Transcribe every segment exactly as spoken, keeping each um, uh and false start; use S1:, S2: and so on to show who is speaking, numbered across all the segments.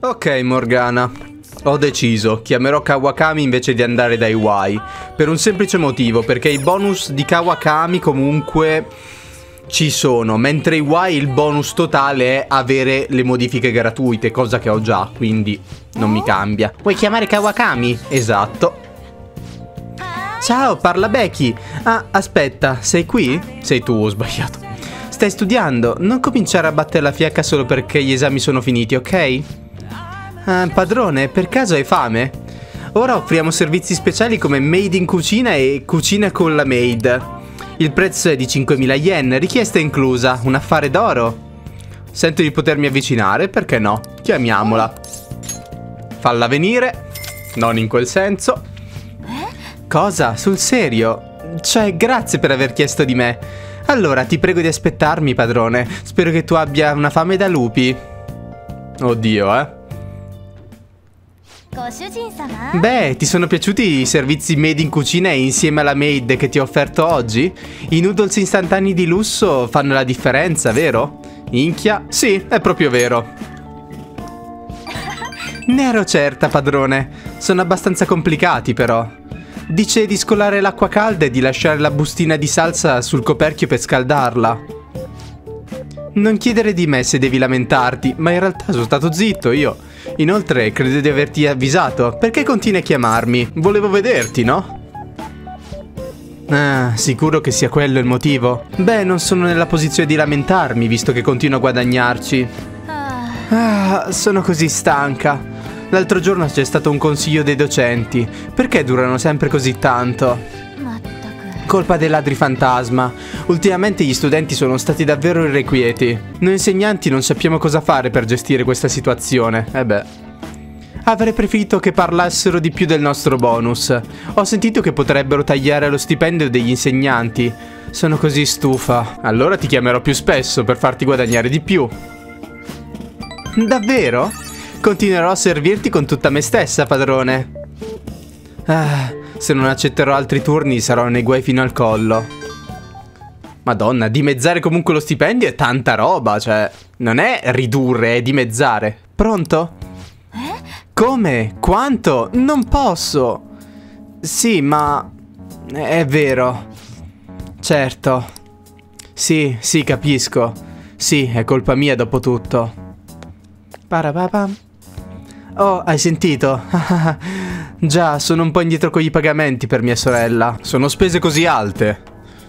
S1: Ok, Morgana. Ho deciso, chiamerò Kawakami invece di andare da Iwai. Per un semplice motivo, perché i bonus di Kawakami comunque ci sono, mentre Iwai il bonus totale è avere le modifiche gratuite, cosa che ho già, quindi non mi cambia. Vuoi chiamare Kawakami? Esatto. Ciao, parla Becky. Ah, aspetta, sei qui? Sei tu, ho sbagliato. Stai studiando? Non cominciare a battere la fiacca solo perché gli esami sono finiti, ok? Ah, padrone, per caso hai fame? Ora offriamo servizi speciali come maid in cucina e cucina con la maid. Il prezzo è di cinquemila yen, richiesta inclusa, un affare d'oro. Sento di potermi avvicinare, perché no? Chiamiamola. Falla venire. Non in quel senso. Cosa? Sul serio? Cioè, grazie per aver chiesto di me. Allora, ti prego di aspettarmi, padrone. Spero che tu abbia una fame da lupi. Oddio, eh. Beh, ti sono piaciuti i servizi made in cucina e insieme alla maid che ti ho offerto oggi? I noodles istantanei di lusso fanno la differenza, vero? Inchia? Sì, è proprio vero. Ne ero certa, padrone. Sono abbastanza complicati, però. Dice di scolare l'acqua calda e di lasciare la bustina di salsa sul coperchio per scaldarla. Non chiedere di me se devi lamentarti, ma in realtà sono stato zitto io. Inoltre, credo di averti avvisato. Perché continui a chiamarmi? Volevo vederti, no? Ah, sicuro che sia quello il motivo? Beh, non sono nella posizione di lamentarmi, visto che continuo a guadagnarci. Ah, sono così stanca. L'altro giorno c'è stato un consiglio dei docenti. Perché durano sempre così tanto? Colpa dei ladri fantasma. Ultimamente gli studenti sono stati davvero irrequieti. Noi insegnanti non sappiamo cosa fare per gestire questa situazione. Eh beh. Avrei preferito che parlassero di più del nostro bonus. Ho sentito che potrebbero tagliare lo stipendio degli insegnanti. Sono così stufa. Allora ti chiamerò più spesso per farti guadagnare di più. Davvero? Continuerò a servirti con tutta me stessa, padrone. Ah, se non accetterò altri turni sarò nei guai fino al collo. Madonna, dimezzare comunque lo stipendio è tanta roba, cioè... Non è ridurre, è dimezzare. Pronto? Come? Quanto? Non posso. Sì, ma... È vero. Certo. Sì, sì, capisco. Sì, è colpa mia dopo tutto. Parapapam. Oh, hai sentito? Già, sono un po' indietro con i pagamenti per mia sorella. Sono spese così alte.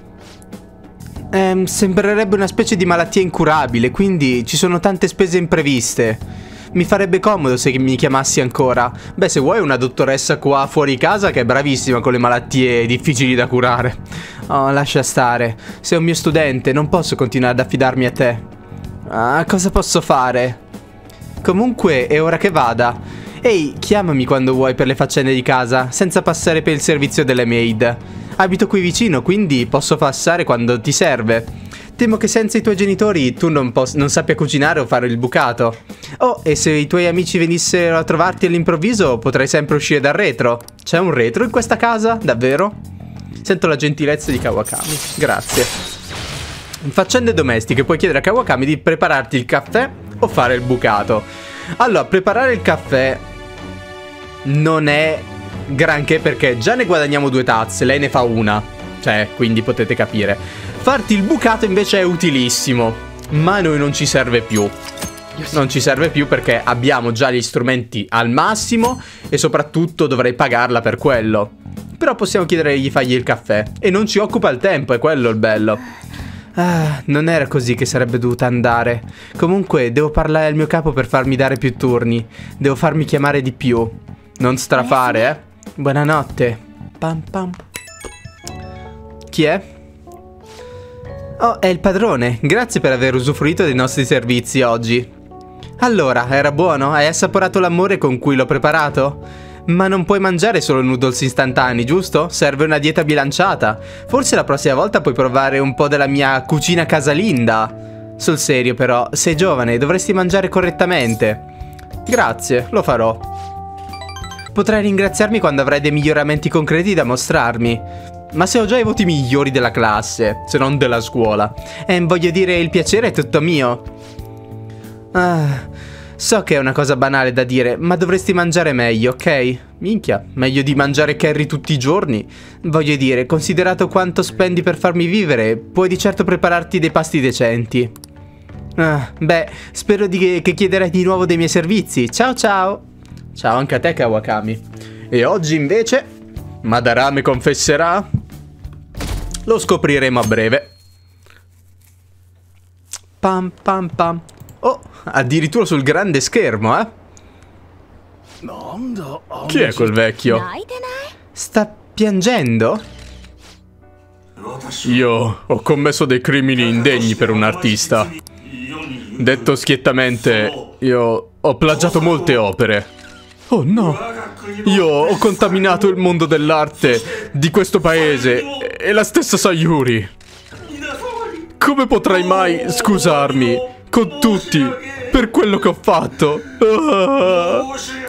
S1: Ehm, sembrerebbe una specie di malattia incurabile, quindi ci sono tante spese impreviste. Mi farebbe comodo se mi chiamassi ancora. Beh, se vuoi una dottoressa qua fuori casa che è bravissima con le malattie difficili da curare. Oh, lascia stare. Sei un mio studente, non posso continuare ad affidarmi a te. Ah, cosa posso fare? Comunque è ora che vada. Ehi, chiamami quando vuoi per le faccende di casa, senza passare per il servizio delle maid. Abito qui vicino, quindi posso passare quando ti serve. Temo che senza i tuoi genitori tu non, non sappia cucinare o fare il bucato. Oh, e se i tuoi amici venissero a trovarti all'improvviso, potrai sempre uscire dal retro. C'è un retro in questa casa? Davvero? Sento la gentilezza di Kawakami. Grazie. In faccende domestiche puoi chiedere a Kawakami di prepararti il caffè o fare il bucato. Allora, preparare il caffè non è granché perché già ne guadagniamo due tazze, lei ne fa una. Cioè, quindi potete capire. Farti il bucato invece è utilissimo, ma a noi non ci serve più. Non ci serve più perché abbiamo già gli strumenti al massimo e soprattutto dovrei pagarla per quello. Però possiamo chiedere di fargli il caffè e non ci occupa il tempo, è quello il bello. Ah, non era così che sarebbe dovuta andare. Comunque, devo parlare al mio capo per farmi dare più turni. Devo farmi chiamare di più. Non strafare, eh? Buonanotte. Pam pam. Chi è? Oh, è il padrone. Grazie per aver usufruito dei nostri servizi oggi. Allora, era buono? Hai assaporato l'amore con cui l'ho preparato? Ma non puoi mangiare solo noodles istantanei, giusto? Serve una dieta bilanciata. Forse la prossima volta puoi provare un po' della mia cucina casalinga. Sul serio però, sei giovane e dovresti mangiare correttamente. Grazie, lo farò. Potrai ringraziarmi quando avrai dei miglioramenti concreti da mostrarmi. Ma se ho già i voti migliori della classe, se non della scuola. E voglio dire, il piacere è tutto mio. Ah... So che è una cosa banale da dire, ma dovresti mangiare meglio, ok? Minchia, meglio di mangiare curry tutti i giorni. Voglio dire, considerato quanto spendi per farmi vivere, puoi di certo prepararti dei pasti decenti. Ah, beh, spero di che chiederai di nuovo dei miei servizi. Ciao ciao. Ciao anche a te, Kawakami. E oggi invece, Madarame confesserà? Lo scopriremo a breve. Pam pam pam. Oh, addirittura sul grande schermo, eh? Chi è quel vecchio? Sta piangendo? Io ho commesso dei crimini indegni per un artista. Detto schiettamente, io ho plagiato molte opere. Oh no! Io ho contaminato il mondo dell'arte di questo paese e la stessa Sayuri. Come potrai mai scusarmi con tutti per quello che ho fatto? Ah.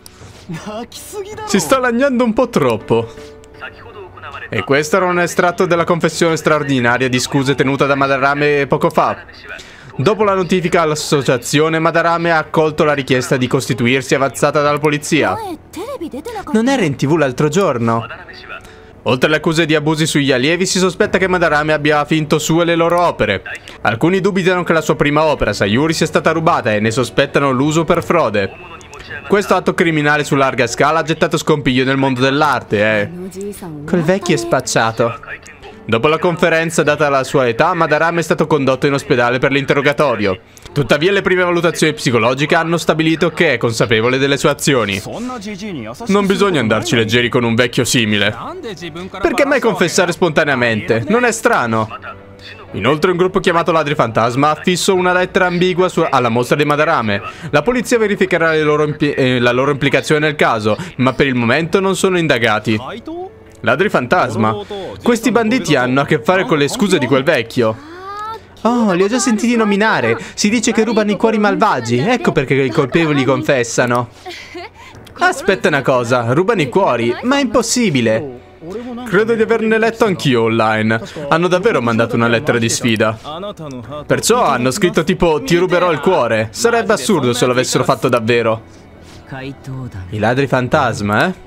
S1: Si sta lagnando un po' troppo. E questo era un estratto della confessione straordinaria di scuse tenuta da Madarame poco fa. Dopo la notifica all'associazione, Madarame ha accolto la richiesta di costituirsi avanzata dalla polizia. Non era in tv l'altro giorno? Oltre alle accuse di abusi sugli allievi, si sospetta che Madarame abbia finto su e le loro opere. Alcuni dubitano che la sua prima opera, Sayuri, sia stata rubata e ne sospettano l'uso per frode. Questo atto criminale su larga scala ha gettato scompiglio nel mondo dell'arte, eh. Quel vecchio è spacciato. Dopo la conferenza data alla sua età, Madarame è stato condotto in ospedale per l'interrogatorio. Tuttavia le prime valutazioni psicologiche hanno stabilito che è consapevole delle sue azioni. Non bisogna andarci leggeri con un vecchio simile. Perché mai confessare spontaneamente? Non è strano. Inoltre un gruppo chiamato Ladri Fantasma ha fisso una lettera ambigua su alla mostra di Madarame. La polizia verificherà le loro eh, la loro implicazione nel caso, ma per il momento non sono indagati. Ladri Fantasma? Questi banditi hanno a che fare con le scuse di quel vecchio. Oh, li ho già sentiti nominare. Si dice che rubano i cuori malvagi. Ecco perché i colpevoli confessano. Aspetta una cosa, rubano i cuori? Ma è impossibile. Credo di averne letto anch'io online. Hanno davvero mandato una lettera di sfida. Perciò hanno scritto tipo ti ruberò il cuore. Sarebbe assurdo se lo avessero fatto davvero. I ladri fantasma, eh?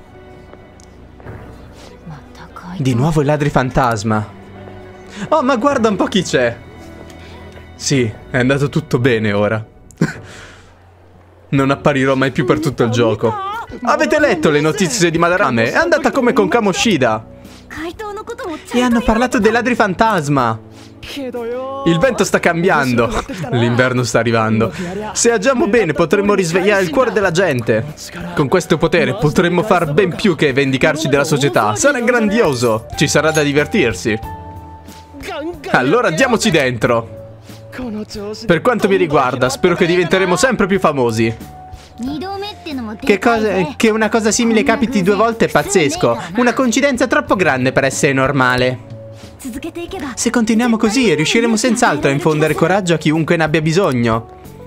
S1: Di nuovo i ladri fantasma. Oh, ma guarda un po' chi c'è. Sì, è andato tutto bene ora. Non apparirò mai più per tutto il gioco. Avete letto le notizie di Madarame? È andata come con Kamoshida. E hanno parlato dei ladri fantasma. Il vento sta cambiando. L'inverno sta arrivando. Se agiamo bene potremmo risvegliare il cuore della gente. Con questo potere potremmo far ben più che vendicarci della società. Sarà grandioso. Ci sarà da divertirsi. Allora diamoci dentro. Per quanto mi riguarda, spero che diventeremo sempre più famosi. Che, cosa, che una cosa simile capiti due volte è pazzesco. Una coincidenza troppo grande per essere normale. Se continuiamo così, riusciremo senz'altro a infondere coraggio a chiunque ne abbia bisogno.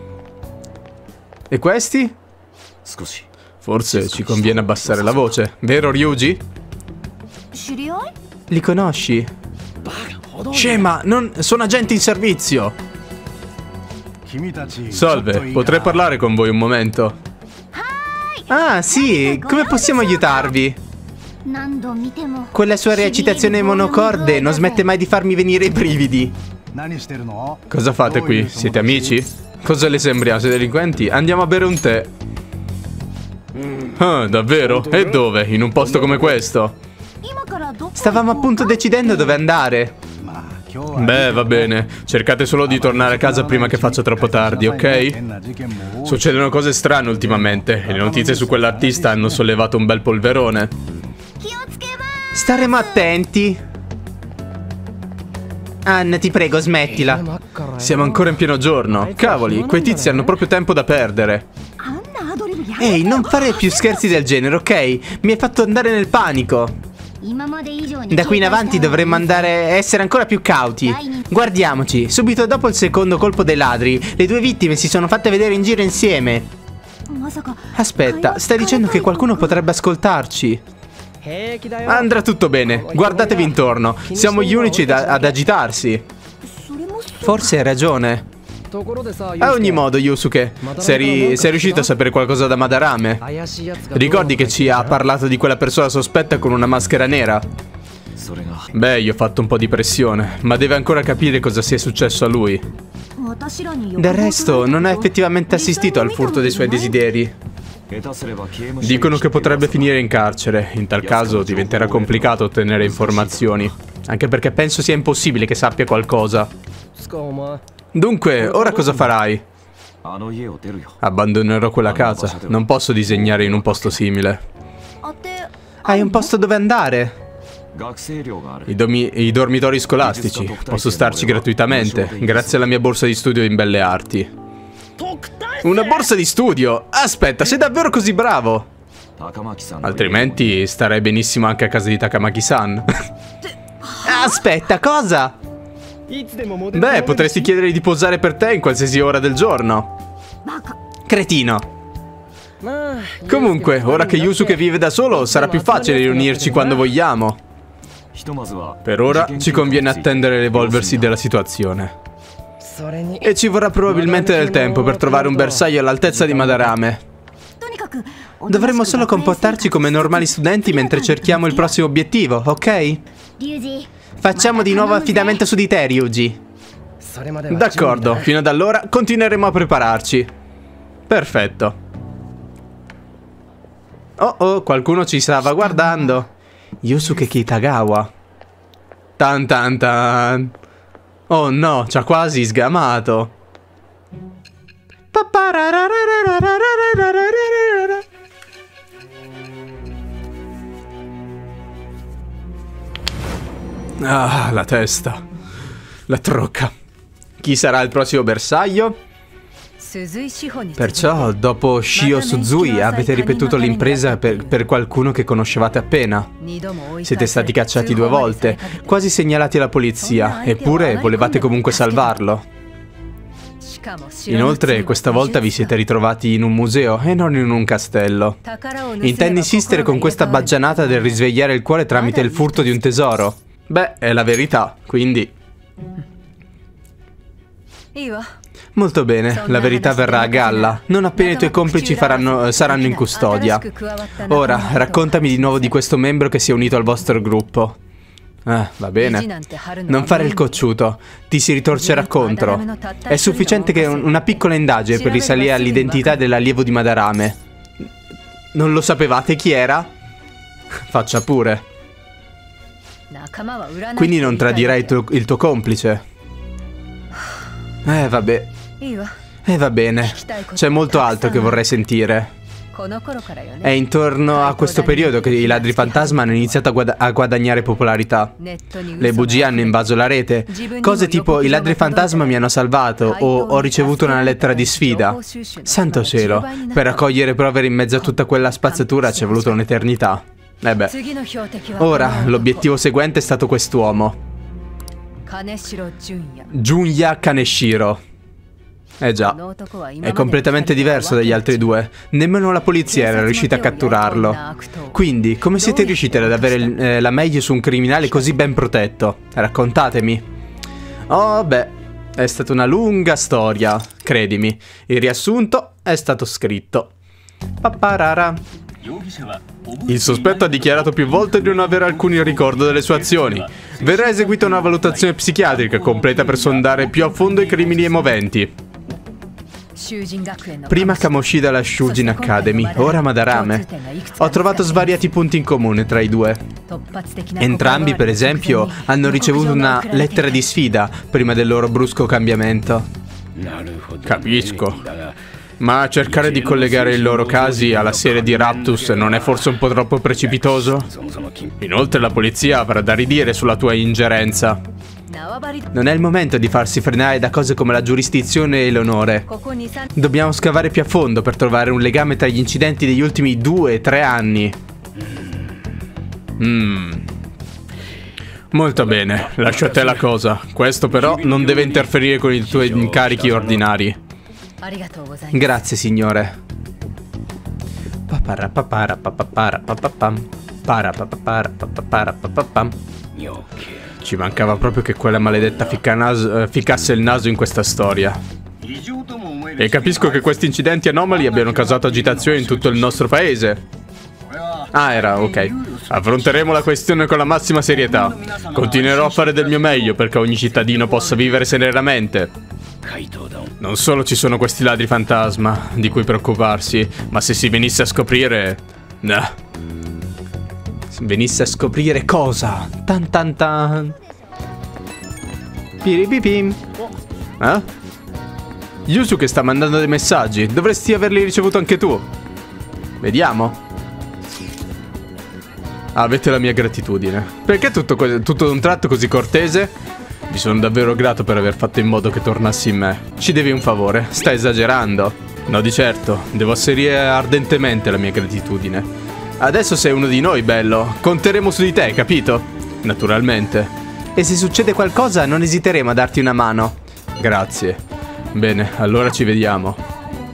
S1: E questi? Forse ci conviene abbassare la voce, vero Ryuji? Li conosci? Scema, non... sono agenti in servizio. Salve, potrei parlare con voi un momento? Ah, sì, come possiamo aiutarvi? Quella sua recitazione monocorde non smette mai di farmi venire i brividi. Cosa fate qui? Siete amici? Cosa le sembriamo? Siete delinquenti? Andiamo a bere un tè. Ah, davvero? E dove? In un posto come questo? Stavamo appunto decidendo dove andare. Beh, va bene. Cercate solo di tornare a casa prima che faccia troppo tardi, ok? Succedono cose strane ultimamente e le notizie su quell'artista hanno sollevato un bel polverone. Staremo attenti. Anna, ti prego, smettila. Siamo ancora in pieno giorno. Cavoli, quei tizi hanno proprio tempo da perdere. Ehi, non fare più scherzi del genere, ok? Mi hai fatto andare nel panico. Da qui in avanti dovremmo andare a essere ancora più cauti. Guardiamoci, subito dopo il secondo colpo dei ladri, le due vittime si sono fatte vedere in giro insieme. Aspetta, stai dicendo che qualcuno potrebbe ascoltarci? Andrà tutto bene, guardatevi intorno. Siamo gli unici da, ad agitarsi. Forse hai ragione. A ogni modo, Yusuke, sei, sei riuscito a sapere qualcosa da Madarame? Ricordi che ci ha parlato di quella persona sospetta con una maschera nera? Beh, io ho fatto un po' di pressione, ma deve ancora capire cosa sia successo a lui. Del resto, non ha effettivamente assistito al furto dei suoi desideri. Dicono che potrebbe finire in carcere. In tal caso diventerà complicato ottenere informazioni. Anche perché penso sia impossibile che sappia qualcosa. Dunque, ora cosa farai? Abbandonerò quella casa. Non posso disegnare in un posto simile. Hai un posto dove andare? I, I dormitori scolastici. Posso starci gratuitamente, grazie alla mia borsa di studio in belle arti. Una borsa di studio? Aspetta, sei davvero così bravo? Altrimenti starei benissimo anche a casa di Takamaki-san. Aspetta, cosa? Beh, potresti chiedere di posare per te in qualsiasi ora del giorno. Cretino. Comunque, ora che Yusuke vive da solo, sarà più facile riunirci quando vogliamo. Per ora ci conviene attendere l'evolversi della situazione. E ci vorrà probabilmente del tempo per trovare un bersaglio all'altezza di Madarame. Dovremmo solo comportarci come normali studenti mentre cerchiamo il prossimo obiettivo, ok? Facciamo di nuovo affidamento su di te, Ryuji. D'accordo, fino ad allora continueremo a prepararci. Perfetto. Oh oh, qualcuno ci stava guardando. Yusuke Kitagawa. Tan tan tan. Oh no, ci ha quasi sgamato. Ah, la testa. La trocca. Chi sarà il prossimo bersaglio? Perciò, dopo Shio Suzui, avete ripetuto l'impresa per, per qualcuno che conoscevate appena. Siete stati cacciati due volte, quasi segnalati alla polizia, eppure volevate comunque salvarlo. Inoltre, questa volta vi siete ritrovati in un museo e non in un castello. Intendi insistere con questa baggianata del risvegliare il cuore tramite il furto di un tesoro? Beh, è la verità, quindi... Molto bene, la verità verrà a galla, non appena i tuoi complici faranno, saranno in custodia. Ora, raccontami di nuovo di questo membro che si è unito al vostro gruppo. Ah, va bene. Non fare il cocciuto, ti si ritorcerà contro. È sufficiente che un, una piccola indagine per risalire all'identità dell'allievo di Madarame. Non lo sapevate chi era? Faccia pure. Quindi non tradirai il tuo, il tuo complice. Eh, vabbè. Eh, va bene. C'è molto altro che vorrei sentire. È intorno a questo periodo che i ladri fantasma hanno iniziato a, guad a guadagnare popolarità. Le bugie hanno invaso la rete. Cose tipo i ladri fantasma mi hanno salvato o ho ricevuto una lettera di sfida. Santo cielo, per raccogliere prove in mezzo a tutta quella spazzatura ci è voluta un'eternità. Eh beh. Ora, l'obiettivo seguente è stato quest'uomo. Junya Kaneshiro. Eh già, è completamente diverso dagli altri due. Nemmeno la polizia era riuscita a catturarlo. Quindi, come siete riusciti ad avere eh, la meglio su un criminale così ben protetto? Raccontatemi. Oh beh, è stata una lunga storia, credimi. Il riassunto è stato scritto. Paparara. Il sospetto ha dichiarato più volte di non avere alcun ricordo delle sue azioni. Verrà eseguita una valutazione psichiatrica completa per sondare più a fondo i crimini e moventi. Prima Kamoshida alla Shujin Academy, ora Madarame. Ho trovato svariati punti in comune tra i due. Entrambi, per esempio, hanno ricevuto una lettera di sfida prima del loro brusco cambiamento. Capisco. Ma cercare di collegare i loro casi alla serie di Raptus non è forse un po' troppo precipitoso? Inoltre la polizia avrà da ridire sulla tua ingerenza. Non è il momento di farsi frenare da cose come la giurisdizione e l'onore. Dobbiamo scavare più a fondo per trovare un legame tra gli incidenti degli ultimi due tre anni. Mmm. Molto bene, lascio a te la cosa. Questo però non deve interferire con i tuoi incarichi ordinari. Grazie, signore. Papara papara papara papapam. Para papara papara papapam. Ci mancava proprio che quella maledetta ficca naso, eh, ficcasse il naso in questa storia. E capisco che questi incidenti anomali abbiano causato agitazione in tutto il nostro paese. Ah, era, ok. Affronteremo la questione con la massima serietà. Continuerò a fare del mio meglio perché ogni cittadino possa vivere serenamente. Non solo ci sono questi ladri fantasma di cui preoccuparsi, ma se si venisse a scoprire... Nah. Se venisse a scoprire cosa? Tan tan tan. Piripipim. Eh? Yusuke sta mandando dei messaggi. Dovresti averli ricevuto anche tu. Vediamo. Avete la mia gratitudine. Perché tutto, tutto d'un tratto così cortese? Vi sono davvero grato per aver fatto in modo che tornassi in me. Ci devi un favore. Stai esagerando. No, di certo. Devo asserire ardentemente la mia gratitudine. Adesso sei uno di noi, bello. Conteremo su di te, capito? Naturalmente. E se succede qualcosa non esiteremo a darti una mano. Grazie. Bene, allora ci vediamo.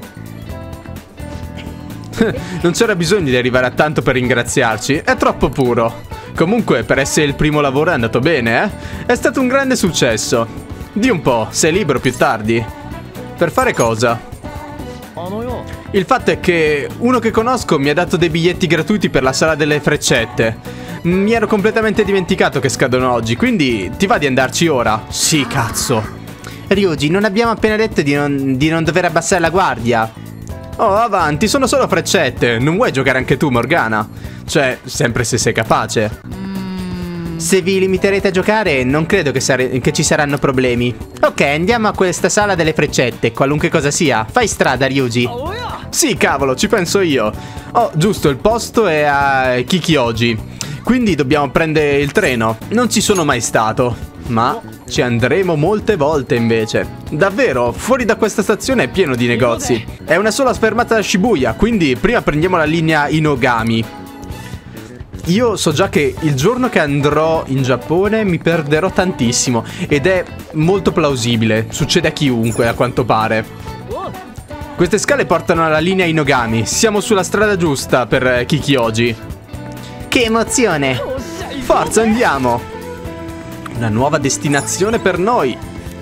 S1: Non c'era bisogno di arrivare a tanto per ringraziarci. È troppo puro. Comunque, per essere il primo lavoro è andato bene, eh? È stato un grande successo. Di un po', sei libero più tardi? Per fare cosa? Il fatto è che uno che conosco mi ha dato dei biglietti gratuiti per la sala delle freccette. Mi ero completamente dimenticato che scadono oggi, quindi ti va di andarci ora? Sì, cazzo. Ryuji, non abbiamo appena detto di non, di non dover abbassare la guardia? Oh, avanti, sono solo freccette. Non vuoi giocare anche tu, Morgana? Cioè, sempre se sei capace. Se vi limiterete a giocare, non credo che, che ci saranno problemi. Ok, andiamo a questa sala delle freccette, qualunque cosa sia. Fai strada, Ryuji. Sì, cavolo, ci penso io. Oh, giusto, il posto è a Kikyoji. Quindi dobbiamo prendere il treno. Non ci sono mai stato, ma ci andremo molte volte invece. Davvero, fuori da questa stazione è pieno di negozi. È una sola fermata da Shibuya, quindi prima prendiamo la linea Inogami. Io so già che il giorno che andrò in Giappone mi perderò tantissimo. Ed è molto plausibile, succede a chiunque a quanto pare. Queste scale portano alla linea Inogami. Siamo sulla strada giusta per Kikyoji. Che emozione! Forza, andiamo! Una nuova destinazione per noi.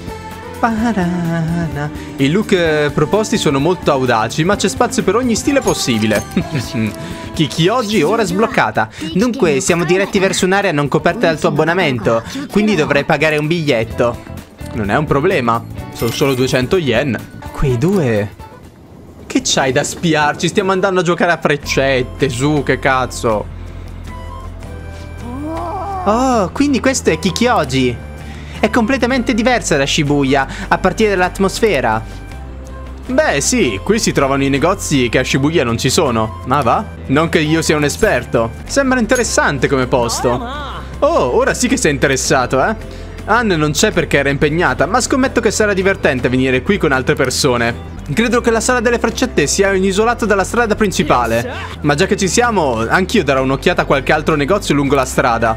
S1: I look eh, proposti sono molto audaci, ma c'è spazio per ogni stile possibile. Kikyoji ora è sbloccata. Dunque siamo diretti verso un'area non coperta dal tuo abbonamento, quindi dovrai pagare un biglietto. Non è un problema, sono solo duecento yen. Quei due... Che c'hai da spiarci? Stiamo andando a giocare a freccette, su, che cazzo. Oh, quindi questo è Kikyoji. È completamente diversa da Shibuya, a partire dall'atmosfera. Beh, sì, qui si trovano i negozi che a Shibuya non ci sono. Ma va? Non che io sia un esperto. Sembra interessante come posto. Oh, ora sì che sei interessato, eh? Anne non c'è perché era impegnata, ma scommetto che sarà divertente venire qui con altre persone. Credo che la sala delle freccette sia un isolato dalla strada principale. Ma già che ci siamo, anch'io darò un'occhiata a qualche altro negozio lungo la strada.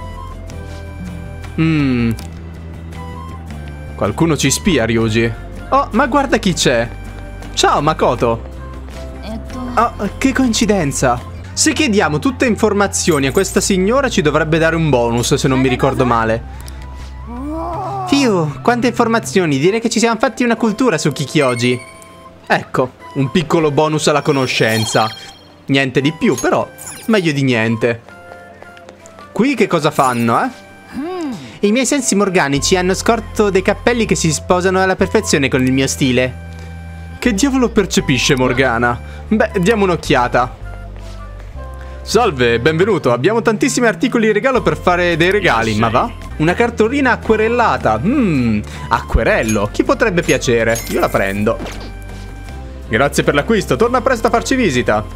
S1: Mmm. Qualcuno ci spia, Ryuji. Oh, ma guarda chi c'è. Ciao, Makoto. Oh, che coincidenza. Se chiediamo tutte informazioni a questa signora ci dovrebbe dare un bonus, se non mi ricordo male. Fiu, quante informazioni. Direi che ci siamo fatti una cultura su Kikyoji. Ecco, un piccolo bonus alla conoscenza. Niente di più, però meglio di niente. Qui che cosa fanno, eh? I miei sensi morganici hanno scorto dei cappelli che si sposano alla perfezione con il mio stile. Che diavolo percepisce Morgana? Beh, diamo un'occhiata. Salve, benvenuto. Abbiamo tantissimi articoli di regalo per fare dei regali, ma va? Una cartolina acquerellata. Mmm, acquerello. Chi potrebbe piacere? Io la prendo. Grazie per l'acquisto. Torna presto a farci visita.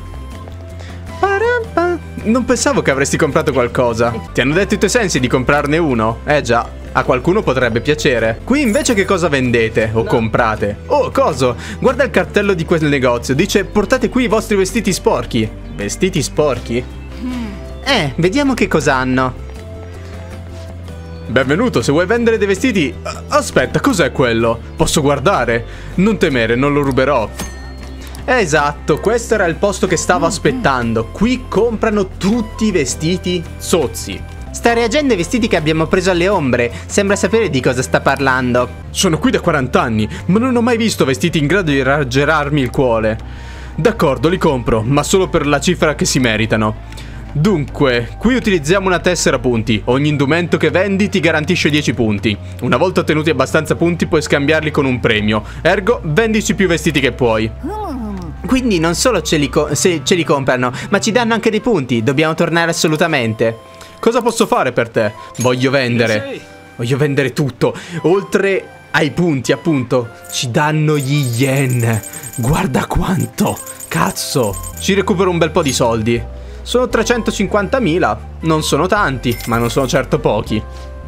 S1: Non pensavo che avresti comprato qualcosa. Ti hanno detto i tuoi sensi di comprarne uno? Eh già, a qualcuno potrebbe piacere. Qui invece che cosa vendete o comprate? Oh, coso? Guarda il cartello di quel negozio. Dice portate qui i vostri vestiti sporchi. Vestiti sporchi? Eh, vediamo che cosa hanno. Benvenuto, se vuoi vendere dei vestiti... Aspetta, cos'è quello? Posso guardare? Non temere, non lo ruberò. Esatto, questo era il posto che stavo aspettando. Qui comprano tutti i vestiti sozzi. Sta reagendo ai vestiti che abbiamo preso alle ombre. Sembra sapere di cosa sta parlando. Sono qui da quaranta anni, ma non ho mai visto vestiti in grado di raggerarmi il cuore. D'accordo, li compro, ma solo per la cifra che si meritano. Dunque, qui utilizziamo una tessera punti. Ogni indumento che vendi ti garantisce dieci punti. Una volta ottenuti abbastanza punti puoi scambiarli con un premio. Ergo, vendici più vestiti che puoi. Quindi non solo ce li, se ce li comprano, ma ci danno anche dei punti. Dobbiamo tornare assolutamente. Cosa posso fare per te? Voglio vendere. Voglio vendere tutto. Oltre ai punti, appunto, ci danno gli yen. Guarda quanto. Cazzo. Ci recupero un bel po' di soldi. Sono trecentocinquantamila, non sono tanti, ma non sono certo pochi.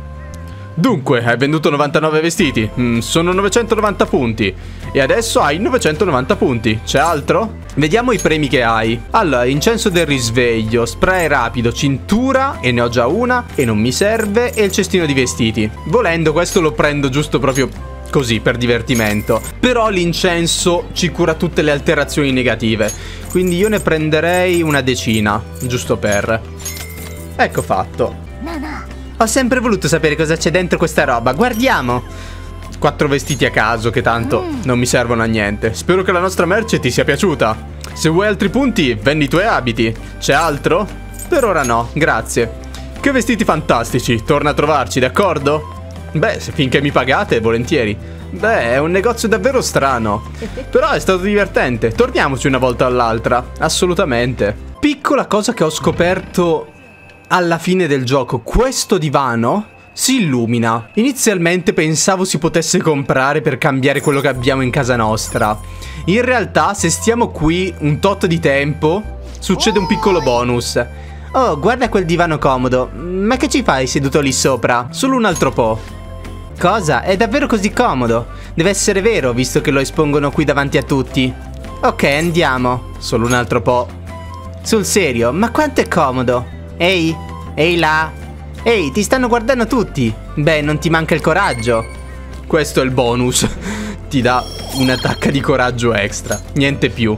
S1: Dunque, hai venduto novantanove vestiti, mm, sono novecentonovanta punti. E adesso hai novecentonovanta punti, c'è altro? Vediamo i premi che hai. Allora, incenso del risveglio, spray rapido, cintura, e ne ho già una, e non mi serve, e il cestino di vestiti. Volendo questo lo prendo giusto proprio così, per divertimento. Però l'incenso ci cura tutte le alterazioni negative. Quindi io ne prenderei una decina, giusto per... Ecco fatto. Ho sempre voluto sapere cosa c'è dentro questa roba, guardiamo. Quattro vestiti a caso che tanto non mi servono a niente. Spero che la nostra merce ti sia piaciuta. Se vuoi altri punti, vendi i tuoi abiti. C'è altro? Per ora no, grazie. Che vestiti fantastici, torna a trovarci, d'accordo? Beh, se finché mi pagate, volentieri. Beh, è un negozio davvero strano. Però è stato divertente. Torniamoci una volta all'altra. Assolutamente. Piccola cosa che ho scoperto alla fine del gioco. Questo divano si illumina. Inizialmente pensavo si potesse comprare per cambiare quello che abbiamo in casa nostra. In realtà, se stiamo qui un tot di tempo, succede un piccolo bonus. Oh, guarda quel divano comodo. Ma che ci fai seduto lì sopra? Solo un altro po'. Cosa? È davvero così comodo? Deve essere vero, visto che lo espongono qui davanti a tutti. Ok, andiamo. Solo un altro po'. Sul serio, ma quanto è comodo? Ehi, ehi là. Ehi, ti stanno guardando tutti. Beh, non ti manca il coraggio. Questo è il bonus. Ti dà una tacca di coraggio extra. Niente più.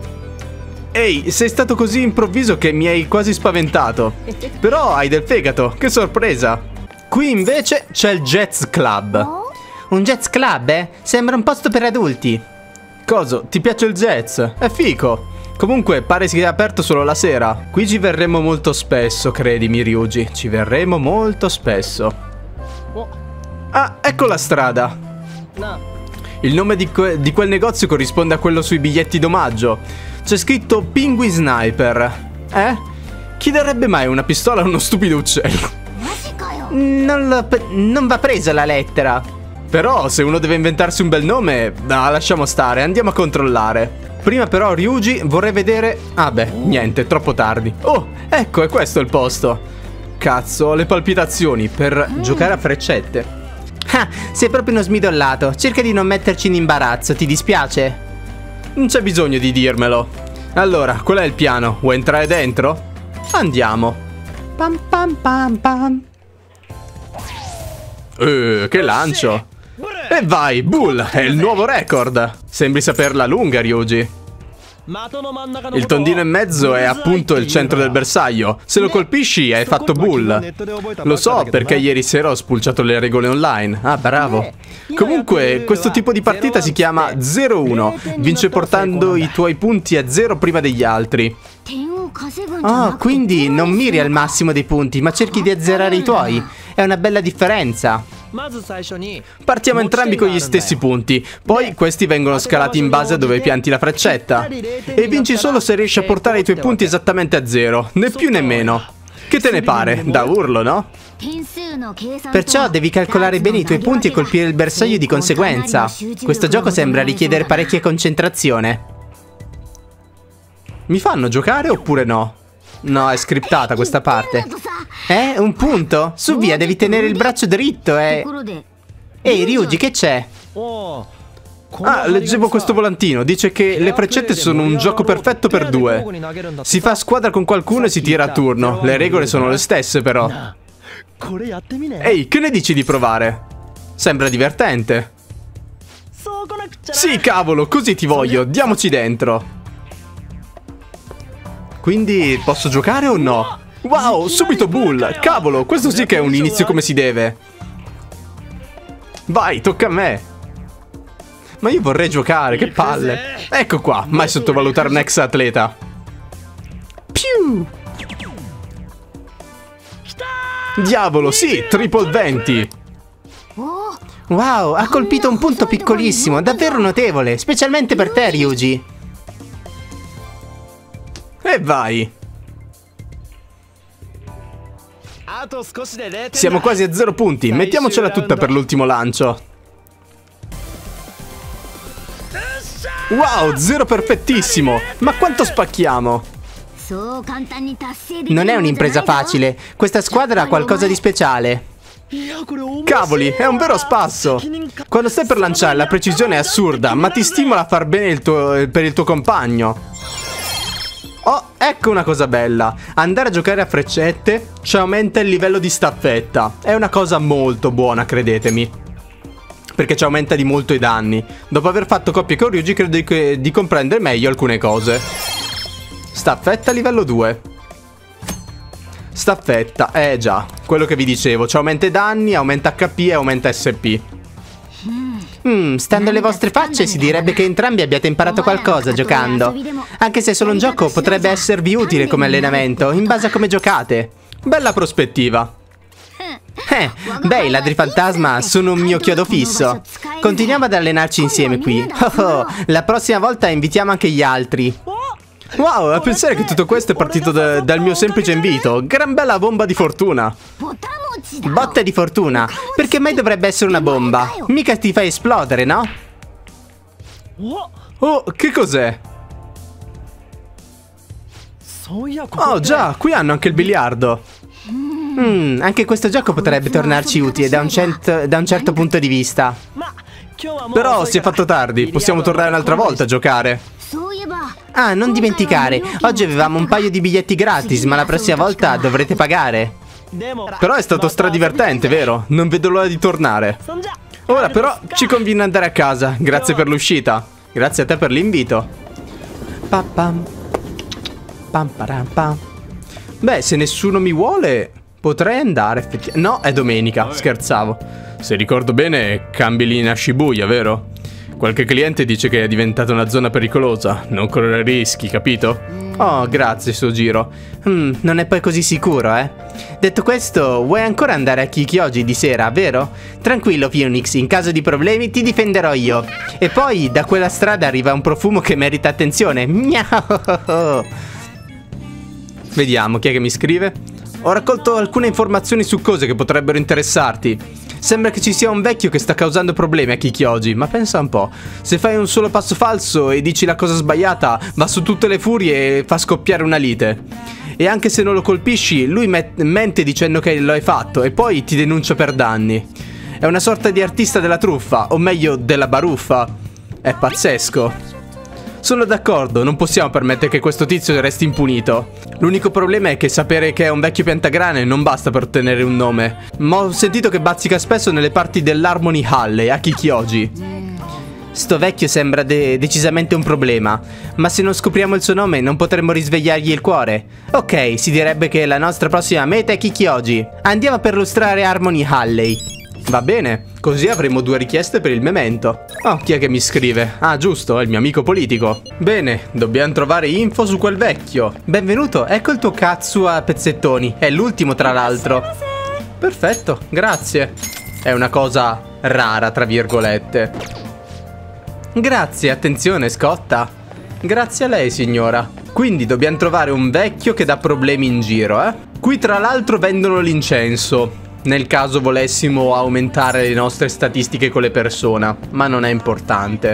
S1: Ehi, sei stato così improvviso che mi hai quasi spaventato. Però hai del fegato, che sorpresa. Qui invece c'è il Jazz Club. Un Jazz Club, eh? Sembra un posto per adulti. Coso, ti piace il jazz? È fico. Comunque pare sia aperto solo la sera. Qui ci verremo molto spesso, credimi Ryuji. Ci verremo molto spesso. Ah, ecco la strada. Il nome di, que di quel negozio corrisponde a quello sui biglietti d'omaggio. C'è scritto Penguin Sniper. Eh? Chi darebbe mai una pistola a uno stupido uccello? Non, non va presa la lettera. Però se uno deve inventarsi un bel nome, ah, lasciamo stare, andiamo a controllare. Prima però Ryuji vorrei vedere... Ah beh, niente, troppo tardi. Oh, ecco, è questo il posto. Cazzo, ho le palpitazioni per mm. giocare a freccette. Ah, sei proprio uno smidollato. Cerca di non metterci in imbarazzo, ti dispiace? Non c'è bisogno di dirmelo. Allora, qual è il piano? Vuoi entrare dentro? Andiamo. Pam pam pam pam. Eh, che lancio. E vai, Bull, è il nuovo record. Sembri saperla lunga, Ryuji. Il tondino in mezzo è appunto il centro del bersaglio. Se lo colpisci hai fatto Bull. Lo so perché ieri sera ho spulciato le regole online. Ah, bravo. Comunque, questo tipo di partita si chiama zero uno. Vince portando i tuoi punti a zero prima degli altri. Oh, quindi non miri al massimo dei punti, ma cerchi di azzerare i tuoi. È una bella differenza. Partiamo entrambi con gli stessi punti. Poi questi vengono scalati in base a dove pianti la freccetta. E vinci solo se riesci a portare i tuoi punti esattamente a zero, né più né meno. Che te ne pare? Da urlo, no? Perciò devi calcolare bene i tuoi punti e colpire il bersaglio di conseguenza. Questo gioco sembra richiedere parecchia concentrazione. Mi fanno giocare oppure no? No, è scriptata questa parte. Eh, un punto? Su via, devi tenere il braccio dritto e... Ehi, Ryuji, che c'è? Ah, leggevo questo volantino. Dice che le freccette sono un gioco perfetto per due. Si fa squadra con qualcuno e si tira a turno. Le regole sono le stesse, però. Ehi, che ne dici di provare? Sembra divertente. Sì, cavolo, così ti voglio. Diamoci dentro. Quindi, posso giocare o no? Wow, subito Bull. Cavolo, questo sì che è un inizio come si deve. Vai, tocca a me. Ma io vorrei giocare, che palle. Ecco qua, mai sottovalutare un ex atleta. Piu. Diavolo, sì, triple venti.
S2: Wow, ha colpito un punto piccolissimo, davvero notevole, specialmente per te, Ryuji.
S1: E vai. Siamo quasi a zero punti, mettiamocela tutta per l'ultimo lancio. Wow, zero perfettissimo. Ma quanto spacchiamo?
S2: Non è un'impresa facile, questa squadra ha qualcosa di speciale.
S1: Cavoli, è un vero spasso. Quando stai per lanciare la precisione è assurda, ma ti stimola a far bene il tuo, per il tuo compagno. Oh, ecco una cosa bella. Andare a giocare a freccette ci aumenta il livello di staffetta. È una cosa molto buona, credetemi, perché ci aumenta di molto i danni. Dopo aver fatto coppie con Ryuji credo di, di comprendere meglio alcune cose. Staffetta livello due. Staffetta, eh già, quello che vi dicevo, ci aumenta i danni, aumenta H P e aumenta S P.
S2: Hmm, stando alle vostre facce si direbbe che entrambi abbiate imparato qualcosa giocando. Anche se è solo un gioco potrebbe esservi utile come allenamento, in base a come giocate.
S1: Bella prospettiva.
S2: Eh, beh, i ladri fantasma sono un mio chiodo fisso. Continuiamo ad allenarci insieme qui. Oh, oh, la prossima volta invitiamo anche gli altri.
S1: Wow, a pensare che tutto questo è partito da, dal mio semplice invito. Gran bella bomba di fortuna.
S2: Botte di fortuna? Perché mai dovrebbe essere una bomba? Mica ti fai esplodere, no?
S1: Oh, che cos'è? Oh già, qui hanno anche il biliardo.
S2: Mm, anche questo gioco potrebbe tornarci utile da un, cento, da un certo punto di vista.
S1: Però si è fatto tardi, possiamo tornare un'altra volta a giocare.
S2: Ah, non dimenticare, oggi avevamo un paio di biglietti gratis, ma la prossima volta dovrete pagare.
S1: Però è stato stradivertente, vero? Non vedo l'ora di tornare. Ora però ci conviene andare a casa. Grazie per l'uscita. Grazie a te per l'invito.
S2: Pam pam pam.
S1: Beh, se nessuno mi vuole, potrei andare effettivamente. No, è domenica, scherzavo. Se ricordo bene, cambi linea a Shibuya, vero? Qualche cliente dice che è diventata una zona pericolosa. Non correre rischi, capito?
S2: Oh, grazie, Sojiro. Hmm, non è poi così sicuro, eh? Detto questo, vuoi ancora andare a Kikyoji di sera, vero? Tranquillo, Phoenix, in caso di problemi ti difenderò io. E poi, da quella strada arriva un profumo che merita attenzione. Miau!
S1: Vediamo, chi è che mi scrive? Ho raccolto alcune informazioni su cose che potrebbero interessarti. Sembra che ci sia un vecchio che sta causando problemi a Kikyoji, ma pensa un po'. Se fai un solo passo falso e dici la cosa sbagliata, va su tutte le furie e fa scoppiare una lite. E anche se non lo colpisci, lui mente dicendo che lo hai fatto e poi ti denuncia per danni. È una sorta di artista della truffa, o meglio della baruffa. È pazzesco. Sono d'accordo, non possiamo permettere che questo tizio resti impunito. L'unico problema è che sapere che è un vecchio piantagrane non basta per ottenere un nome. Ma ho sentito che bazzica spesso nelle parti dell'Harmony Hall a Kikyoji.
S2: Sto vecchio sembra de decisamente un problema. Ma se non scopriamo il suo nome non potremmo risvegliargli il cuore. Ok, si direbbe che la nostra prossima meta è Kikyoji. Andiamo a perlustrare Harmony Halley.
S1: Va bene, così avremo due richieste per il memento. Oh, chi è che mi scrive? Ah, giusto, è il mio amico politico. Bene, dobbiamo trovare info su quel vecchio.
S2: Benvenuto, ecco il tuo Katsu a pezzettoni. È l'ultimo, tra l'altro.
S1: Perfetto, grazie. È una cosa rara, tra virgolette.
S2: Grazie, attenzione, scotta.
S1: Grazie a lei, signora. Quindi dobbiamo trovare un vecchio che dà problemi in giro, eh? Qui tra l'altro vendono l'incenso, nel caso volessimo aumentare le nostre statistiche con le persone, ma non è importante.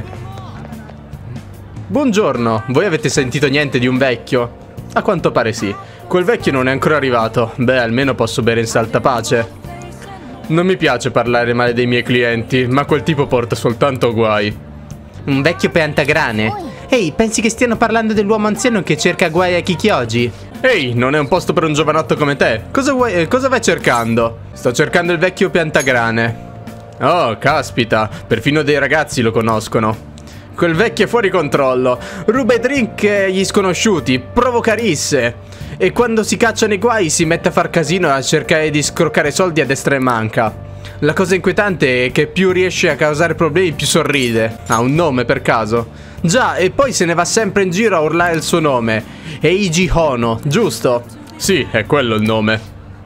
S1: Buongiorno, voi avete sentito niente di un vecchio? A quanto pare sì. Quel vecchio non è ancora arrivato. Beh, almeno posso bere in salta pace. Non mi piace parlare male dei miei clienti, ma quel tipo porta soltanto guai.
S2: Un vecchio piantagrane? Ehi, pensi che stiano parlando dell'uomo anziano che cerca guai a Kikyoji?
S1: Ehi, non è un posto per un giovanotto come te. Cosa vuoi, eh, cosa vai cercando? Sto cercando il vecchio piantagrane. Oh, caspita, perfino dei ragazzi lo conoscono. Quel vecchio è fuori controllo. Ruba i drink agli sconosciuti, provoca risse. E quando si cacciano i guai si mette a far casino e a cercare di scroccare soldi a destra e manca. La cosa inquietante è che più riesce a causare problemi più sorride. Ha un nome per caso? Già, e poi se ne va sempre in giro a urlare il suo nome. Eiji Hono, giusto?
S3: Sì, è quello il nome.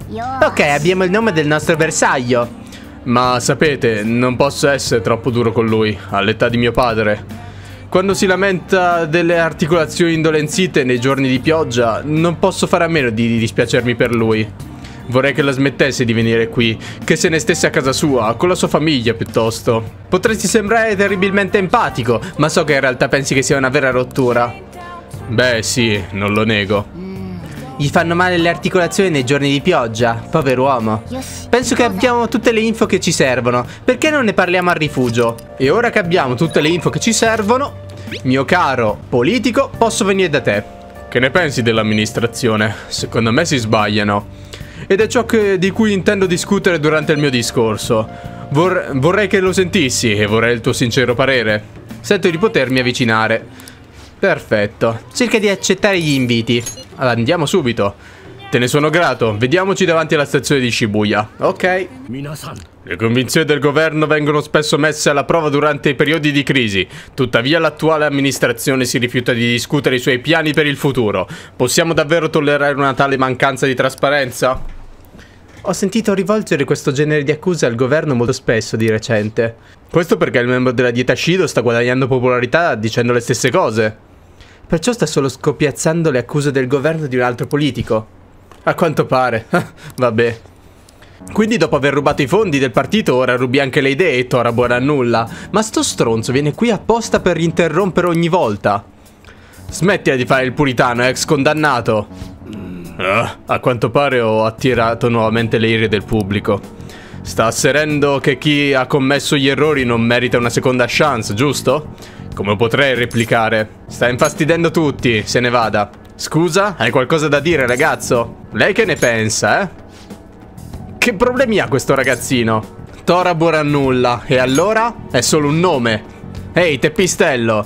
S1: Ok, abbiamo il nome del nostro bersaglio.
S3: Ma sapete, non posso essere troppo duro con lui, all'età di mio padre. Quando si lamenta delle articolazioni indolenzite nei giorni di pioggia, non posso fare a meno di dispiacermi per lui. Vorrei che la smettesse di venire qui, che se ne stesse a casa sua, con la sua famiglia piuttosto. Potresti sembrare terribilmente empatico, ma so che in realtà pensi che sia una vera rottura. Beh, sì, non lo nego.
S1: Gli fanno male le articolazioni nei giorni di pioggia, pover'uomo. Penso che abbiamo tutte le info che ci servono. Perché non ne parliamo al rifugio? E ora che abbiamo tutte le info che ci servono, mio caro politico, posso venire da te.
S3: Che ne pensi dell'amministrazione? Secondo me si sbagliano. Ed è ciò che, di cui intendo discutere durante il mio discorso. Vor- vorrei che lo sentissi e vorrei il tuo sincero parere.
S1: Sento di potermi avvicinare. Perfetto. Cerca di accettare gli inviti. Allora, andiamo subito.
S3: Te ne sono grato. Vediamoci davanti alla stazione di Shibuya.
S1: Ok.
S3: Le convinzioni del governo vengono spesso messe alla prova durante i periodi di crisi. Tuttavia l'attuale amministrazione si rifiuta di discutere i suoi piani per il futuro. Possiamo davvero tollerare una tale mancanza di trasparenza?
S1: Ho sentito rivolgere questo genere di accuse al governo molto spesso di recente.
S3: Questo perché il membro della dieta Shido sta guadagnando popolarità dicendo le stesse cose.
S1: Perciò sta solo scopiazzando le accuse del governo di un altro politico.
S3: A quanto pare. Vabbè.
S1: Quindi dopo aver rubato i fondi del partito ora rubi anche le idee e Tora buona a nulla. Ma sto stronzo viene qui apposta per interrompere ogni volta.
S3: Smettila di fare il puritano, ex condannato. Uh, a quanto pare ho attirato nuovamente le ire del pubblico. Sta asserendo che chi ha commesso gli errori non merita una seconda chance, giusto? Come potrei replicare? Sta infastidendo tutti, se ne vada. Scusa, hai qualcosa da dire, ragazzo? Lei che ne pensa, eh? Che problemi ha questo ragazzino?
S1: Tora buona a nulla. E allora? È solo un nome. Ehi, teppistello.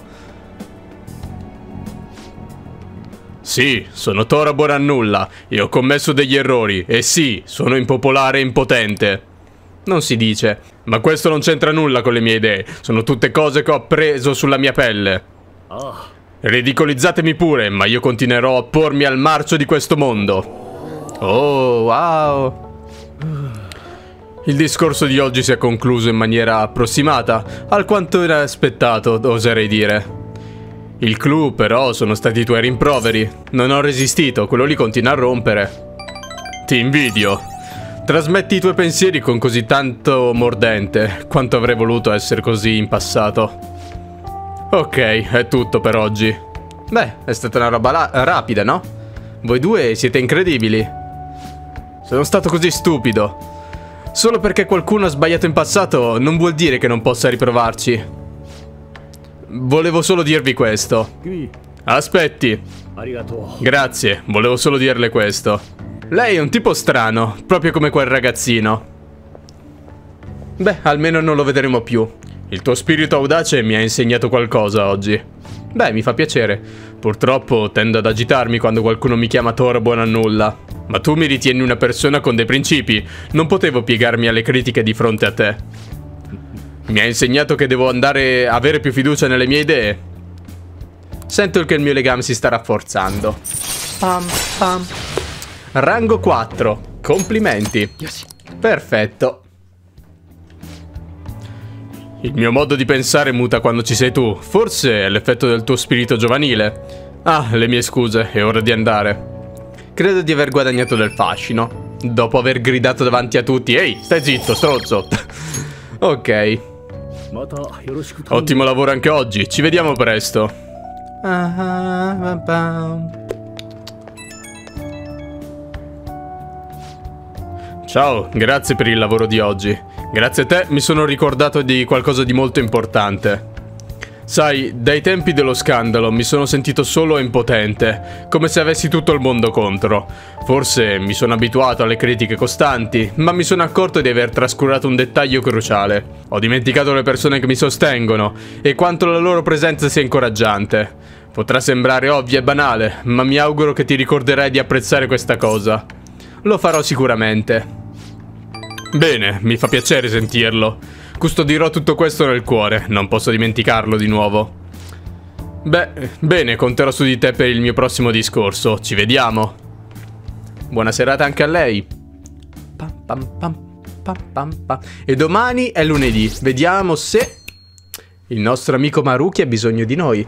S3: Sì, sono Tora buona a nulla e ho commesso degli errori. E sì, sono impopolare e impotente.
S1: Non si dice.
S3: Ma questo non c'entra nulla con le mie idee. Sono tutte cose che ho appreso sulla mia pelle. Oh. Ridicolizzatemi pure, ma io continuerò a pormi al marcio di questo mondo.
S1: Oh, wow.
S3: Il discorso di oggi si è concluso in maniera approssimata, alquanto inaspettato, oserei dire. Il clou, però, sono stati i tuoi rimproveri. Non ho resistito, quello lì continua a rompere. Ti invidio. Trasmetti i tuoi pensieri con così tanto mordente, quanto avrei voluto essere così in passato. Ok, è tutto per oggi.
S1: Beh, è stata una roba rapida, no? Voi due siete incredibili.
S3: Sono stato così stupido. Solo perché qualcuno ha sbagliato in passato non vuol dire che non possa riprovarci. Volevo solo dirvi questo. Aspetti. Grazie, volevo solo dirle questo. Lei è un tipo strano, proprio come quel ragazzino.
S1: Beh, almeno non lo vedremo più.
S3: Il tuo spirito audace mi ha insegnato qualcosa oggi.
S1: Beh, mi fa piacere.
S3: Purtroppo tendo ad agitarmi quando qualcuno mi chiama Tora buona a nulla. Ma tu mi ritieni una persona con dei principi. Non potevo piegarmi alle critiche di fronte a te. Mi ha insegnato che devo andare a avere più fiducia nelle mie idee.
S1: Sento che il mio legame si sta rafforzando. Pam, pam. Rango quattro. Complimenti. Perfetto.
S3: Il mio modo di pensare muta quando ci sei tu. Forse è l'effetto del tuo spirito giovanile. Ah, le mie scuse, è ora di andare.
S1: Credo di aver guadagnato del fascino. Dopo aver gridato davanti a tutti. Ehi, stai zitto, stronzo. Ok.
S3: Ottimo lavoro anche oggi. Ci vediamo presto. Ciao, grazie per il lavoro di oggi. Grazie a te mi sono ricordato di qualcosa di molto importante. Sai, dai tempi dello scandalo mi sono sentito solo e impotente, come se avessi tutto il mondo contro. Forse mi sono abituato alle critiche costanti, ma mi sono accorto di aver trascurato un dettaglio cruciale. Ho dimenticato le persone che mi sostengono e quanto la loro presenza sia incoraggiante. Potrà sembrare ovvia e banale, ma mi auguro che ti ricorderai di apprezzare questa cosa. Lo farò sicuramente. Bene, mi fa piacere sentirlo. Custodirò tutto questo nel cuore, non posso dimenticarlo di nuovo. Beh, bene, conterò su di te per il mio prossimo discorso. Ci vediamo. Buona serata anche a lei. Pam, pam, pam, pam, pam, pam. E domani è lunedì. Vediamo se il nostro amico Maruki ha bisogno di noi.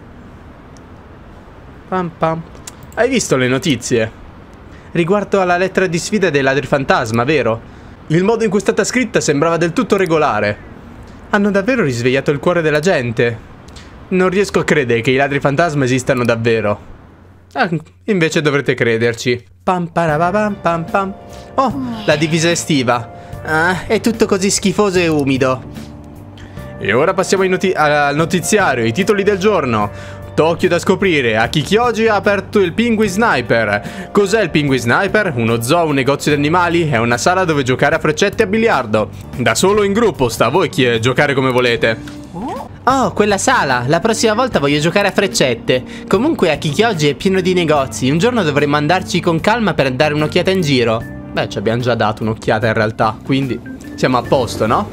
S3: Pam, pam. Hai visto le notizie? Riguardo alla lettera di sfida dei ladri fantasma, vero? Il modo in cui è stata scritta sembrava del tutto regolare. Hanno davvero risvegliato il cuore della gente. Non riesco a credere che i ladri fantasma esistano davvero. Ah, invece dovrete crederci. Pam parabam pam pam. Oh, la divisa estiva. Ah, è tutto così schifoso e umido. E ora passiamo ai noti- al notiziario, i titoli del giorno. Tokyo da scoprire, Akikyoji ha aperto il Penguin Sniper. Cos'è il Penguin Sniper? Uno zoo, un negozio di animali? È una sala dove giocare a freccette e a biliardo. Da solo o in gruppo, sta a voi chi è, giocare come volete.
S2: Oh, quella sala! La prossima volta voglio giocare a freccette. Comunque Akikyoji è pieno di negozi. Un giorno dovremmo andarci con calma per dare un'occhiata in giro.
S3: Beh, ci abbiamo già dato un'occhiata in realtà, quindi siamo a posto, no?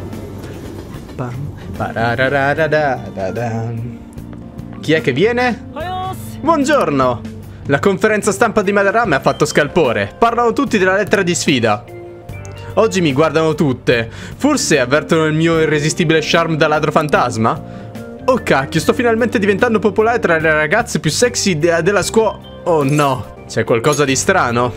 S3: Chi è che viene? Buongiorno! La conferenza stampa di Madarame ha fatto scalpore. Parlano tutti della lettera di sfida. Oggi mi guardano tutte. Forse avvertono il mio irresistibile charme da ladro fantasma? Oh cacchio, sto finalmente diventando popolare tra le ragazze più sexy de della scuola. Oh no, c'è qualcosa di strano.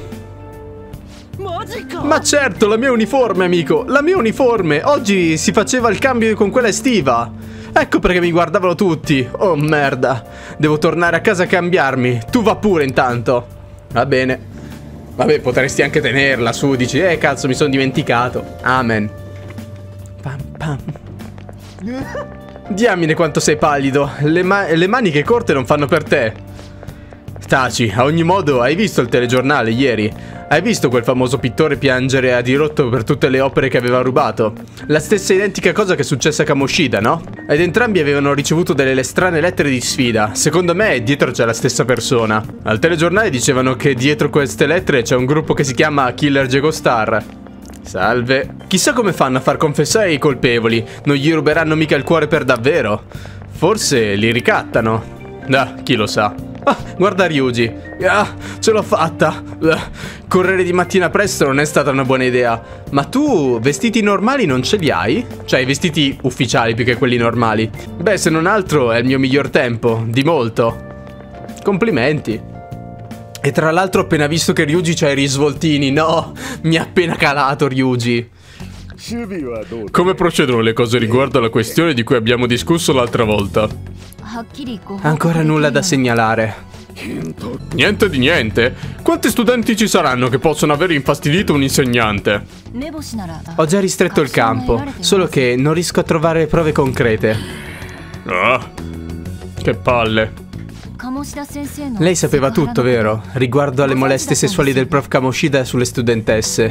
S3: Ma certo, la mia uniforme, amico. La mia uniforme. Oggi si faceva il cambio con quella estiva. Ecco perché mi guardavano tutti. Oh merda. Devo tornare a casa a cambiarmi. Tu va pure intanto. Va bene. Vabbè, potresti anche tenerla su. Dici, eh cazzo, mi sono dimenticato. Amen. Pam pam. Diamine quanto sei pallido. Le, ma le maniche corte non fanno per te. Taci, a ogni modo, hai visto il telegiornale ieri? Hai visto quel famoso pittore piangere a dirotto per tutte le opere che aveva rubato? La stessa identica cosa che è successa a Kamoshida, no? Ed entrambi avevano ricevuto delle strane lettere di sfida. Secondo me dietro c'è la stessa persona. Al telegiornale dicevano che dietro queste lettere c'è un gruppo che si chiama Killer Jago Star. Salve. Chissà come fanno a far confessare i colpevoli. Non gli ruberanno mica il cuore per davvero. Forse li ricattano. Ah, chi lo sa. Ah, guarda Ryuji. Ah, ce l'ho fatta. Ah, correre di mattina presto non è stata una buona idea. Ma tu vestiti normali non ce li hai? Cioè, i vestiti ufficiali più che quelli normali. Beh, se non altro è il mio miglior tempo. Di molto. Complimenti. E tra l'altro ho appena visto che Ryuji c'ha i risvoltini. No, mi ha appena calato Ryuji. Come procedono le cose riguardo alla questione di cui abbiamo discusso l'altra volta?
S2: Ancora nulla da segnalare.
S3: Niente di niente? Quanti studenti ci saranno che possono aver infastidito un insegnante?
S2: Ho già ristretto il campo, solo che non riesco a trovare prove concrete.
S3: Ah, che palle.
S2: Lei sapeva tutto, vero? Riguardo alle molestie sessuali del prof Kamoshida sulle studentesse.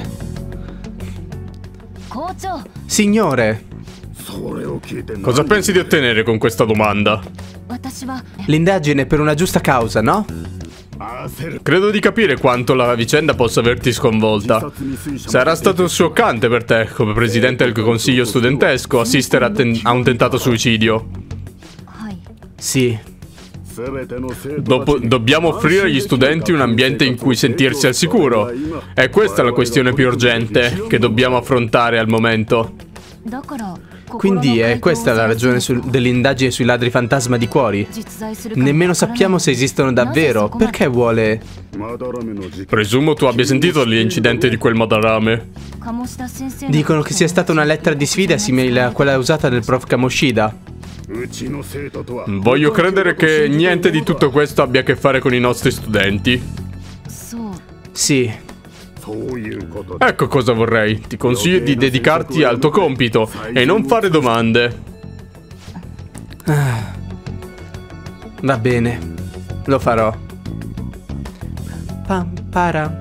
S2: Signore!
S3: Cosa pensi di ottenere con questa domanda?
S2: L'indagine è per una giusta causa, no?
S3: Credo di capire quanto la vicenda possa averti sconvolta. Sarà stato scioccante per te, come presidente del consiglio studentesco, assistere a, a un tentato suicidio.
S2: Sì.
S3: Dopo, dobbiamo offrire agli studenti un ambiente in cui sentirsi al sicuro. E questa è la questione più urgente che dobbiamo affrontare al momento.
S2: Quindi è questa la ragione dell'indagine sui ladri fantasma di cuori? Nemmeno sappiamo se esistono davvero. Perché vuole...
S3: Presumo tu abbia sentito dell'incidente di quel Madarame.
S2: Dicono che sia stata una lettera di sfida simile a quella usata dal prof Kamoshida.
S3: Voglio credere che niente di tutto questo abbia a che fare con i nostri studenti.
S2: Sì.
S3: Ecco cosa vorrei. Ti consiglio di dedicarti al tuo compito e non fare domande.
S2: Ah. Va bene. Lo farò. Pam para.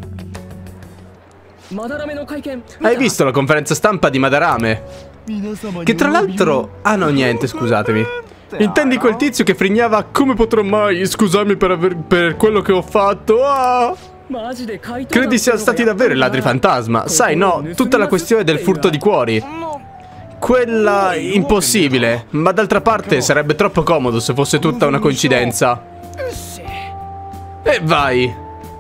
S3: Hai visto la conferenza stampa di Madarame? Che tra l'altro... Ah no, niente, scusatemi. Intendi quel tizio che frignava come potrò mai scusarmi per, aver, per quello che ho fatto? Ah! Credi siano stati davvero i ladri fantasma? Sai, no, tutta la questione del furto di cuori. Quella impossibile, ma d'altra parte sarebbe troppo comodo se fosse tutta una coincidenza. E vai.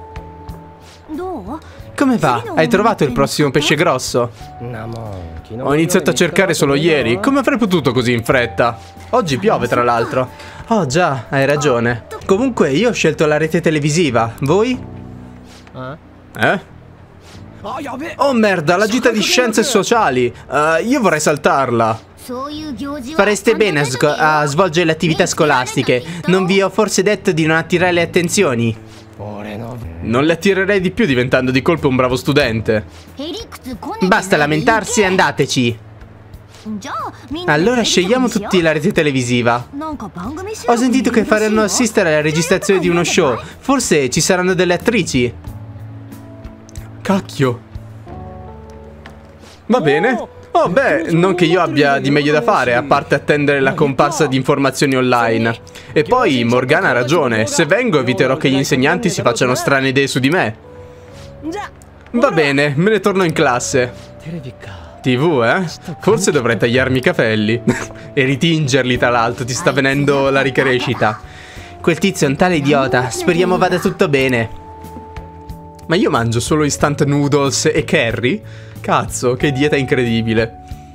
S2: Come va? Hai trovato il prossimo pesce grosso?
S3: Ho iniziato a cercare solo ieri. Come avrei potuto così in fretta?
S1: Oggi piove, tra l'altro. Oh già, hai ragione. Comunque io ho scelto la rete televisiva. Voi?
S3: Eh? Oh merda, la gita di scienze sociali. Uh, io vorrei saltarla.
S2: Fareste bene a, a svolgere le attività scolastiche. Non vi ho forse detto di non attirare le attenzioni?
S3: Non le attirerei di più diventando di colpo un bravo studente.
S2: Basta lamentarsi e andateci.
S1: Allora scegliamo tutti la rete televisiva. Ho sentito che faranno assistere alla registrazione di uno show. Forse ci saranno delle attrici.
S3: Cacchio. Va bene. Oh beh, non che io abbia di meglio da fare, a parte attendere la comparsa di informazioni online. E poi Morgana ha ragione, se vengo eviterò che gli insegnanti si facciano strane idee su di me. Va bene, me ne torno in classe. tivù, eh? Forse dovrei tagliarmi i capelli. E ritingerli, tra l'altro, ti sta venendo la ricrescita.
S2: Quel tizio è un tale idiota, speriamo vada tutto bene.
S3: Ma io mangio solo instant noodles e curry? Cazzo, che dieta incredibile.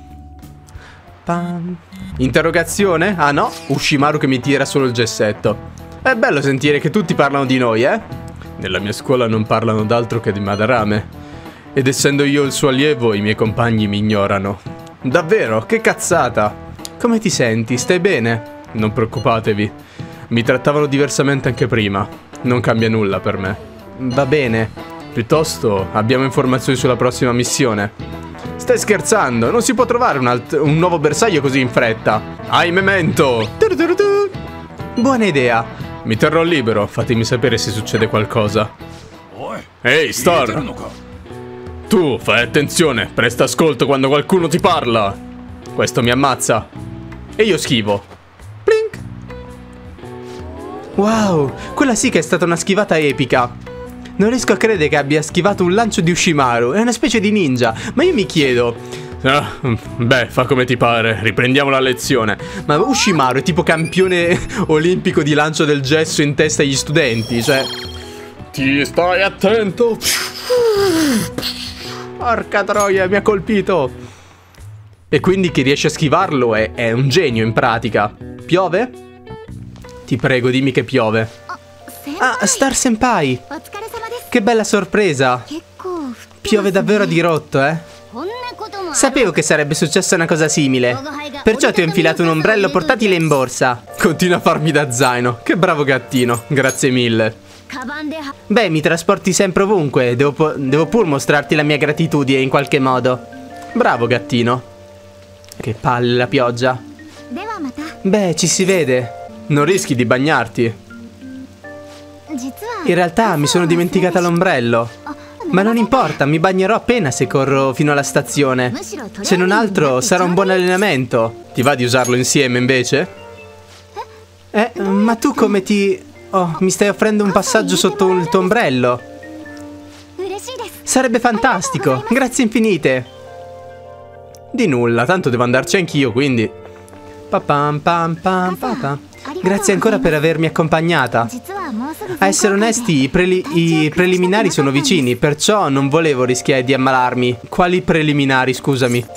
S1: Pam.
S3: Interrogazione? Ah no, Ushimaru che mi tira solo il gessetto. È bello sentire che tutti parlano di noi, eh? Nella mia scuola non parlano d'altro che di Madarame. Ed essendo io il suo allievo, i miei compagni mi ignorano. Davvero? Che cazzata! Come ti senti? Stai bene? Non preoccupatevi. Mi trattavano diversamente anche prima. Non cambia nulla per me.
S1: Va bene.
S3: Piuttosto, abbiamo informazioni sulla prossima missione. Stai scherzando? Non si può trovare un, un nuovo bersaglio così in fretta. Hai memento!
S1: Buona idea.
S3: Mi terrò libero, fatemi sapere se succede qualcosa. Ehi, Star! Tu, fai attenzione, presta ascolto quando qualcuno ti parla. Questo mi ammazza. E io schivo.
S1: Plink! Wow, quella sì che è stata una schivata epica. Non riesco a credere che abbia schivato un lancio di Ushimaru. È una specie di ninja. Ma io mi chiedo...
S3: Ah, beh, fa come ti pare. Riprendiamo la lezione.
S1: Ma Ushimaru è tipo campione olimpico di lancio del gesso in testa agli studenti. Cioè...
S3: Ti stai attento.
S1: Porca troia, mi ha colpito. E quindi chi riesce a schivarlo è, è un genio in pratica. Piove? Ti prego, dimmi che piove. Ah, Star Senpai. Che bella sorpresa. Piove davvero a dirotto, eh?
S2: Sapevo che sarebbe successa una cosa simile. Perciò ti ho infilato un ombrello portatile in borsa.
S3: Continua a farmi da zaino. Che bravo gattino, grazie mille.
S2: Beh, mi trasporti sempre ovunque. Devo, devo pur mostrarti la mia gratitudine in qualche modo.
S1: Bravo gattino. Che palle la pioggia. Beh, ci si vede.
S3: Non rischi di bagnarti.
S1: In realtà mi sono dimenticata l'ombrello. Ma non importa, mi bagnerò appena se corro fino alla stazione. Se non altro sarà un buon allenamento.
S3: Ti va di usarlo insieme invece?
S1: Eh, ma tu come ti... Oh, mi stai offrendo un passaggio sotto il tuo ombrello. Sarebbe fantastico, grazie infinite.
S3: Di nulla, tanto devo andarci anch'io, quindi...
S1: Papam pam pam pam. Grazie ancora per avermi accompagnata. A essere onesti, i, preli i preliminari sono vicini, perciò non volevo rischiare di ammalarmi. Quali preliminari, scusami?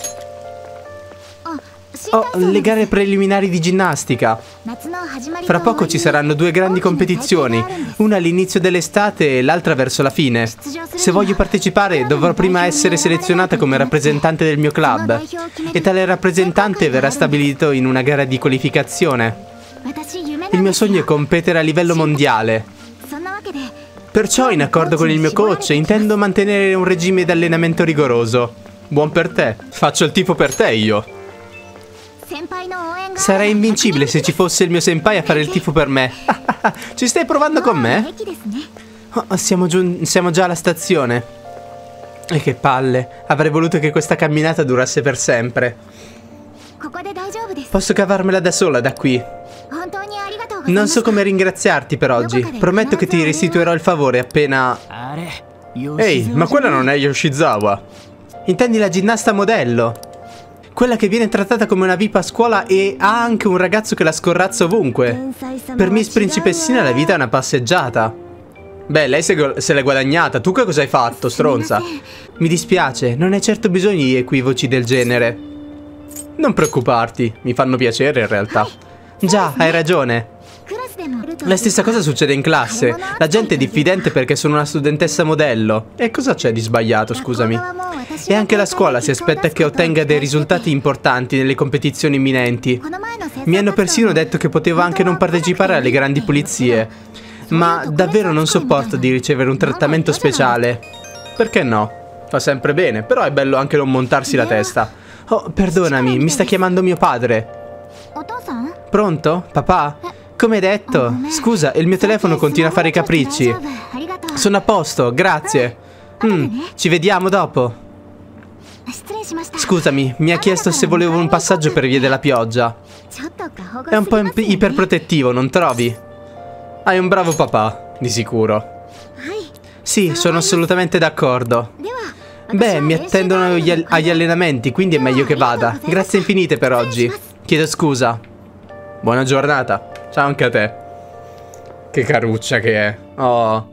S1: Oh, le gare preliminari di ginnastica. Fra poco ci saranno due grandi competizioni, una all'inizio dell'estate e l'altra verso la fine. Se voglio partecipare dovrò prima essere selezionata come rappresentante del mio club, e tale rappresentante verrà stabilito in una gara di qualificazione. Il mio sogno è competere a livello mondiale. Perciò, in accordo con il mio coach, intendo mantenere un regime di allenamento rigoroso.
S3: Buon per te. Faccio il tifo per te io.
S1: Sarei invincibile se ci fosse il mio senpai a fare il tifo per me. Ci stai provando con me? Oh, siamo, giù, siamo già alla stazione. E che palle. Avrei voluto che questa camminata durasse per sempre. Posso cavarmela da sola da qui. Non so come ringraziarti per oggi. Prometto che ti restituirò il favore appena...
S3: Ehi, ma quella non è Yoshizawa.
S1: Intendi la ginnasta modello? Quella che viene trattata come una V I P a scuola e ha anche un ragazzo che la scorrazza ovunque. Per Miss Principessina la vita è una passeggiata. Beh, lei se, se l'è guadagnata. Tu che cosa hai fatto, stronza? Mi dispiace, non hai certo bisogno di equivoci del genere.
S3: Non preoccuparti, mi fanno piacere in realtà.
S1: Già, hai ragione. La stessa cosa succede in classe. La gente è diffidente perché sono una studentessa modello.
S3: E cosa c'è di sbagliato, scusami?
S1: E anche la scuola si aspetta che ottenga dei risultati importanti nelle competizioni imminenti. Mi hanno persino detto che potevo anche non partecipare alle grandi pulizie. Ma davvero non sopporto di ricevere un trattamento speciale.
S3: Perché no? Fa sempre bene, però è bello anche non montarsi la testa.
S1: Oh, perdonami, mi sta chiamando mio padre. Pronto? Papà? Come detto, scusa, il mio telefono continua a fare i capricci. Sono a posto, grazie. Mm, ci vediamo dopo. Scusami, mi ha chiesto se volevo un passaggio per via della pioggia. È un po' iperprotettivo, non trovi?
S3: Hai un bravo papà, di sicuro.
S1: Sì, sono assolutamente d'accordo. Beh, mi attendono agli, agli allenamenti, quindi è meglio che vada. Grazie infinite per oggi. Chiedo scusa.
S3: Buona giornata. Ciao anche a te. Che caruccia che è. Oh.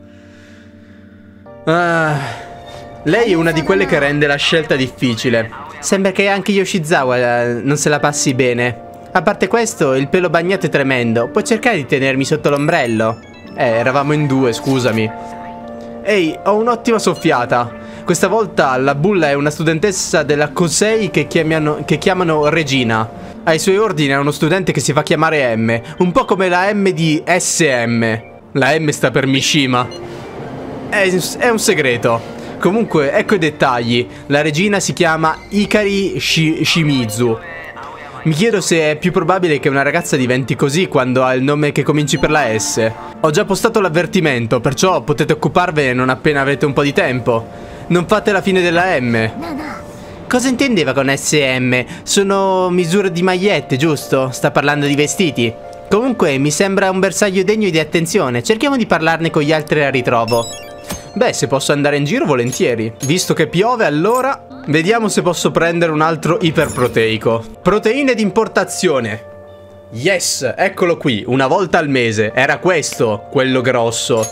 S3: Ah. Lei è una di quelle che rende la scelta difficile.
S1: Sembra che anche Yoshizawa eh, non se la passi bene. A parte questo, il pelo bagnato è tremendo. Puoi cercare di tenermi sotto l'ombrello?
S3: Eh, eravamo in due, scusami. Ehi, ho un'ottima soffiata. Questa volta la bulla è una studentessa della Kosei che chiamano, che chiamano Regina. Ai suoi ordini è uno studente che si fa chiamare M. Un po' come la M di S M. La M sta per Mishima. È, è un segreto. Comunque, ecco i dettagli. La regina si chiama Ikari Shi Shimizu. Mi chiedo se è più probabile che una ragazza diventi così quando ha il nome che cominci per la S. Ho già postato l'avvertimento, perciò potete occuparvene non appena avete un po' di tempo. Non fate la fine della M.
S1: Cosa intendeva con S M? Sono misure di magliette, giusto? Sta parlando di vestiti. Comunque, mi sembra un bersaglio degno di attenzione. Cerchiamo di parlarne con gli altri a ritrovo.
S3: Beh, se posso andare in giro, volentieri. Visto che piove, allora... Vediamo se posso prendere un altro iperproteico. Proteine d'importazione. Yes, eccolo qui, una volta al mese. Era questo, quello grosso.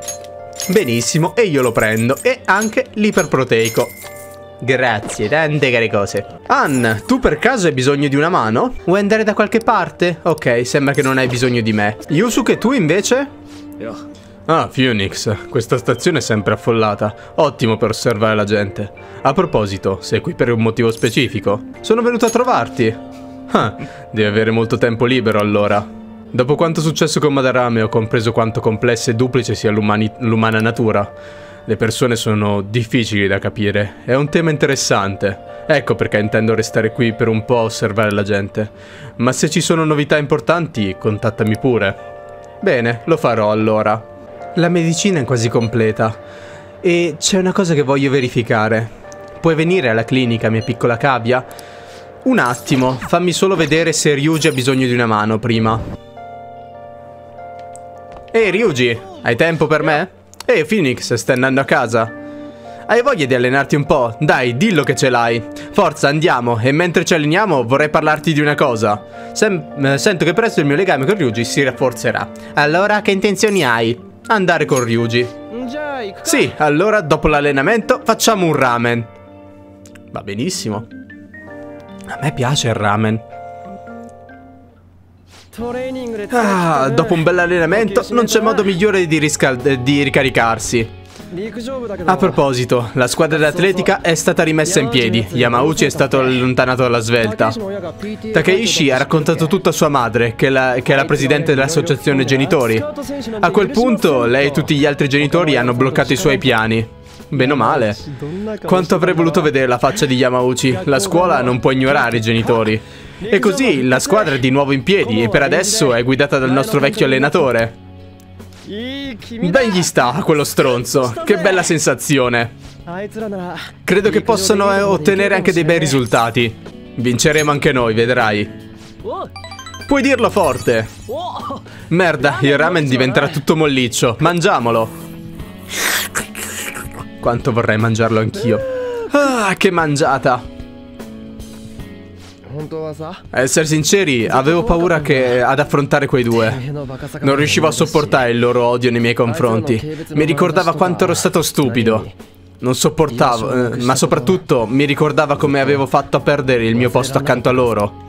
S3: Benissimo, e io lo prendo. E anche l'iperproteico.
S1: Grazie, tante care cose.
S3: Ann, tu per caso hai bisogno di una mano?
S1: Vuoi andare da qualche parte?
S3: Ok, sembra che non hai bisogno di me. Yusuke, tu invece? Io. Ah, Phoenix, questa stazione è sempre affollata. Ottimo per osservare la gente. A proposito, sei qui per un motivo specifico? Sono venuto a trovarti. Ah, devi avere molto tempo libero allora. Dopo quanto successo con Madarame ho compreso quanto complessa e duplice sia l'umana natura. Le persone sono difficili da capire. È un tema interessante. Ecco perché intendo restare qui per un po' a osservare la gente. Ma se ci sono novità importanti, contattami pure. Bene, lo farò allora.
S1: La medicina è quasi completa e c'è una cosa che voglio verificare. Puoi venire alla clinica, mia piccola cavia?
S3: Un attimo, fammi solo vedere se Ryuji ha bisogno di una mano prima. Ehi Ryuji, hai tempo per me? Ehi Phoenix, stai andando a casa? Hai voglia di allenarti un po'? Dai, dillo che ce l'hai. Forza, andiamo, e mentre ci alleniamo vorrei parlarti di una cosa. Sem- sento che presto il mio legame con Ryuji si rafforzerà.
S1: Allora, che intenzioni hai?
S3: Andare con Ryuji. Sì, allora dopo l'allenamento facciamo un ramen. Va benissimo. A me piace il ramen. Ah, dopo un bel allenamento non c'è modo migliore di, di ricaricarsi. A proposito, la squadra d'atletica è stata rimessa in piedi. Yamauchi è stato allontanato dalla svelta. Takeishi ha raccontato tutto a sua madre, che è la, che è la presidente dell'associazione genitori. A quel punto, lei e tutti gli altri genitori hanno bloccato i suoi piani. Bene o male. Quanto avrei voluto vedere la faccia di Yamauchi. La scuola non può ignorare i genitori. E così, la squadra è di nuovo in piedi e per adesso è guidata dal nostro vecchio allenatore. Ben gli sta a quello stronzo. Che bella sensazione. Credo che possano ottenere anche dei bei risultati. Vinceremo anche noi, vedrai. Puoi dirlo forte. Merda, il ramen diventerà tutto molliccio. Mangiamolo. Quanto vorrei mangiarlo anch'io. Ah, che mangiata. A essere sinceri, avevo paura che ad affrontare quei due. Non riuscivo a sopportare il loro odio nei miei confronti. Mi ricordava quanto ero stato stupido. Non sopportavo, eh, ma soprattutto mi ricordava come avevo fatto a perdere il mio posto accanto a loro.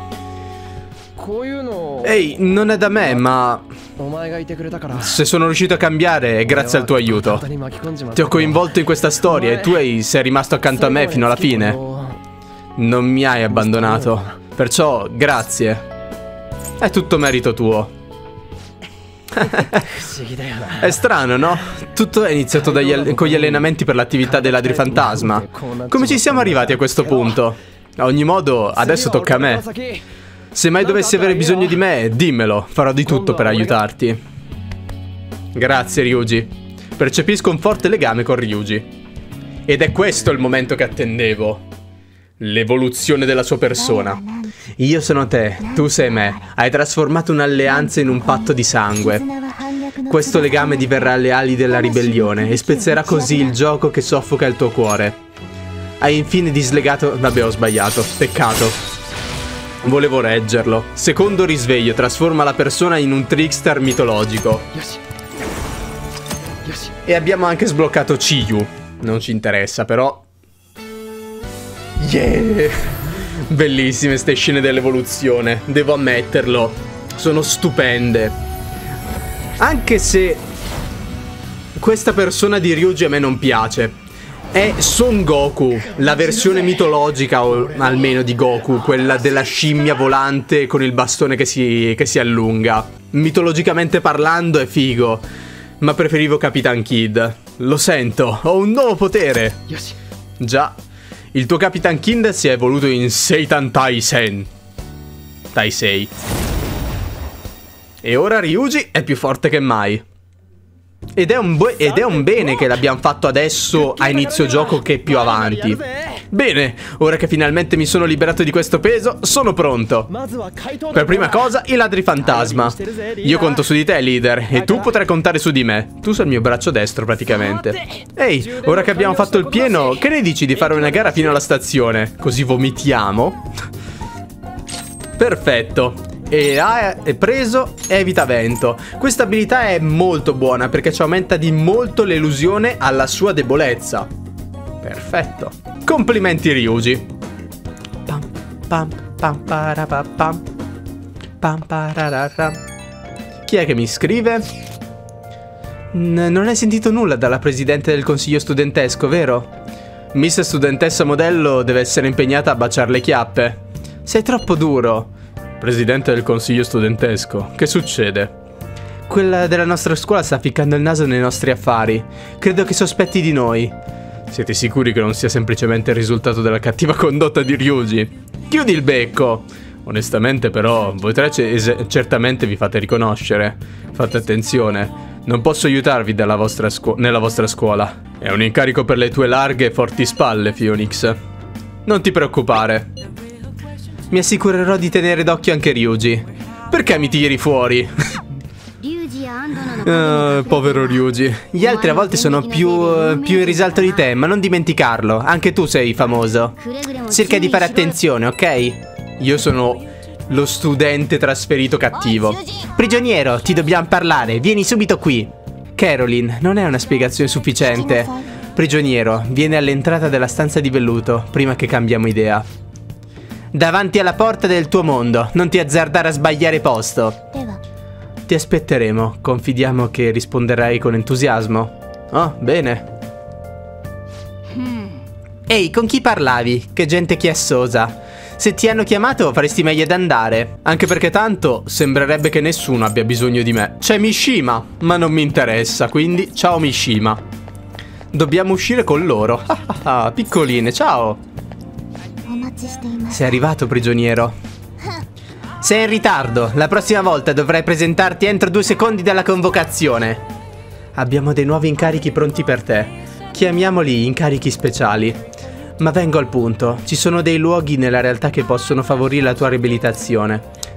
S3: Ehi, non è da me, ma se sono riuscito a cambiare è grazie al tuo aiuto. Ti ho coinvolto in questa storia e tu sei rimasto accanto a me fino alla fine. Non mi hai abbandonato, perciò grazie. È tutto merito tuo. È strano, no? Tutto è iniziato dagli con gli allenamenti per l'attività dei ladri fantasma. Come ci siamo arrivati a questo punto? A ogni modo, adesso tocca a me. Se mai dovessi avere bisogno di me, dimmelo, farò di tutto per aiutarti. Grazie, Ryuji. Percepisco un forte legame con Ryuji. Ed è questo il momento che attendevo. L'evoluzione della sua persona. Io sono te, tu sei me. Hai trasformato un'alleanza in un patto di sangue. Questo legame diverrà le ali della ribellione e spezzerà così il gioco che soffoca il tuo cuore. Hai infine dislegato... Vabbè, ho sbagliato. Peccato. Volevo reggerlo. Secondo risveglio trasforma la persona in un trickster mitologico. E abbiamo anche sbloccato Chiyu. Non ci interessa, però... Yeah! Bellissime ste scene dell'evoluzione, devo ammetterlo. Sono stupende. Anche se questa persona di Ryuji a me non piace. È Son Goku, la versione mitologica, o almeno di Goku, quella della scimmia volante con il bastone che si, che si allunga. Mitologicamente parlando è figo, ma preferivo Capitan Kid. Lo sento, ho un nuovo potere. Già. Il tuo Capitan Kid si è evoluto in Seitan Taisen. Taisei. E ora Ryuji è più forte che mai. Ed è un, ed è un bene che l'abbiamo fatto adesso a inizio gioco che più avanti. Bene, ora che finalmente mi sono liberato di questo peso, sono pronto. Per prima cosa, i ladri fantasma. Io conto su di te, leader, e tu potrai contare su di me. Tu sei il mio braccio destro, praticamente. Ehi, ora che abbiamo fatto il pieno, che ne dici di fare una gara fino alla stazione? Così vomitiamo. Perfetto. E A è preso, evita vento. Questa abilità è molto buona perché ci aumenta di molto l'elusione alla sua debolezza. Perfetto. Complimenti Ryuji. Pam pam pam parapam. Pam parararam. Chi è che mi scrive? N non hai sentito nulla dalla presidente del consiglio studentesco, vero? Miss Studentessa Modello deve essere impegnata a baciare le chiappe. Sei troppo duro. Presidente del consiglio studentesco, che succede? Quella della nostra scuola sta ficcando il naso nei nostri affari. Credo che sospetti di noi. Siete sicuri che non sia semplicemente il risultato della cattiva condotta di Ryuji? Chiudi il becco! Onestamente però, voi tre certamente vi fate riconoscere. Fate attenzione, non posso aiutarvi dalla vostra nella vostra scuola. È un incarico per le tue larghe e forti spalle, Phoenix. Non ti preoccupare. Mi assicurerò di tenere d'occhio anche Ryuji. Perché mi tiri fuori? uh, povero Ryuji. Gli altri a volte sono più, uh, più in risalto di te, ma non dimenticarlo. Anche tu sei famoso. Cerca di fare attenzione, ok? Io sono lo studente trasferito cattivo. Prigioniero, ti dobbiamo parlare. Vieni subito qui. Caroline, non è una spiegazione sufficiente. Prigioniero, vieni all'entrata della stanza di velluto, prima che cambiamo idea. Davanti alla porta del tuo mondo, non ti azzardare a sbagliare posto. Ti aspetteremo, confidiamo che risponderai con entusiasmo. Oh, bene. Ehi, con chi parlavi? Che gente chiassosa. Se ti hanno chiamato faresti meglio ad andare. Anche perché tanto sembrerebbe che nessuno abbia bisogno di me. C'è Mishima, ma non mi interessa, quindi ciao Mishima. Dobbiamo uscire con loro. Piccoline, ciao. Sei arrivato, prigioniero. Sei in ritardo. La prossima volta dovrai presentarti entro due secondi dalla convocazione. Abbiamo dei nuovi incarichi pronti per te. Chiamiamoli incarichi speciali. Ma vengo al punto. Ci sono dei luoghi nella realtà che possono favorire la tua riabilitazione.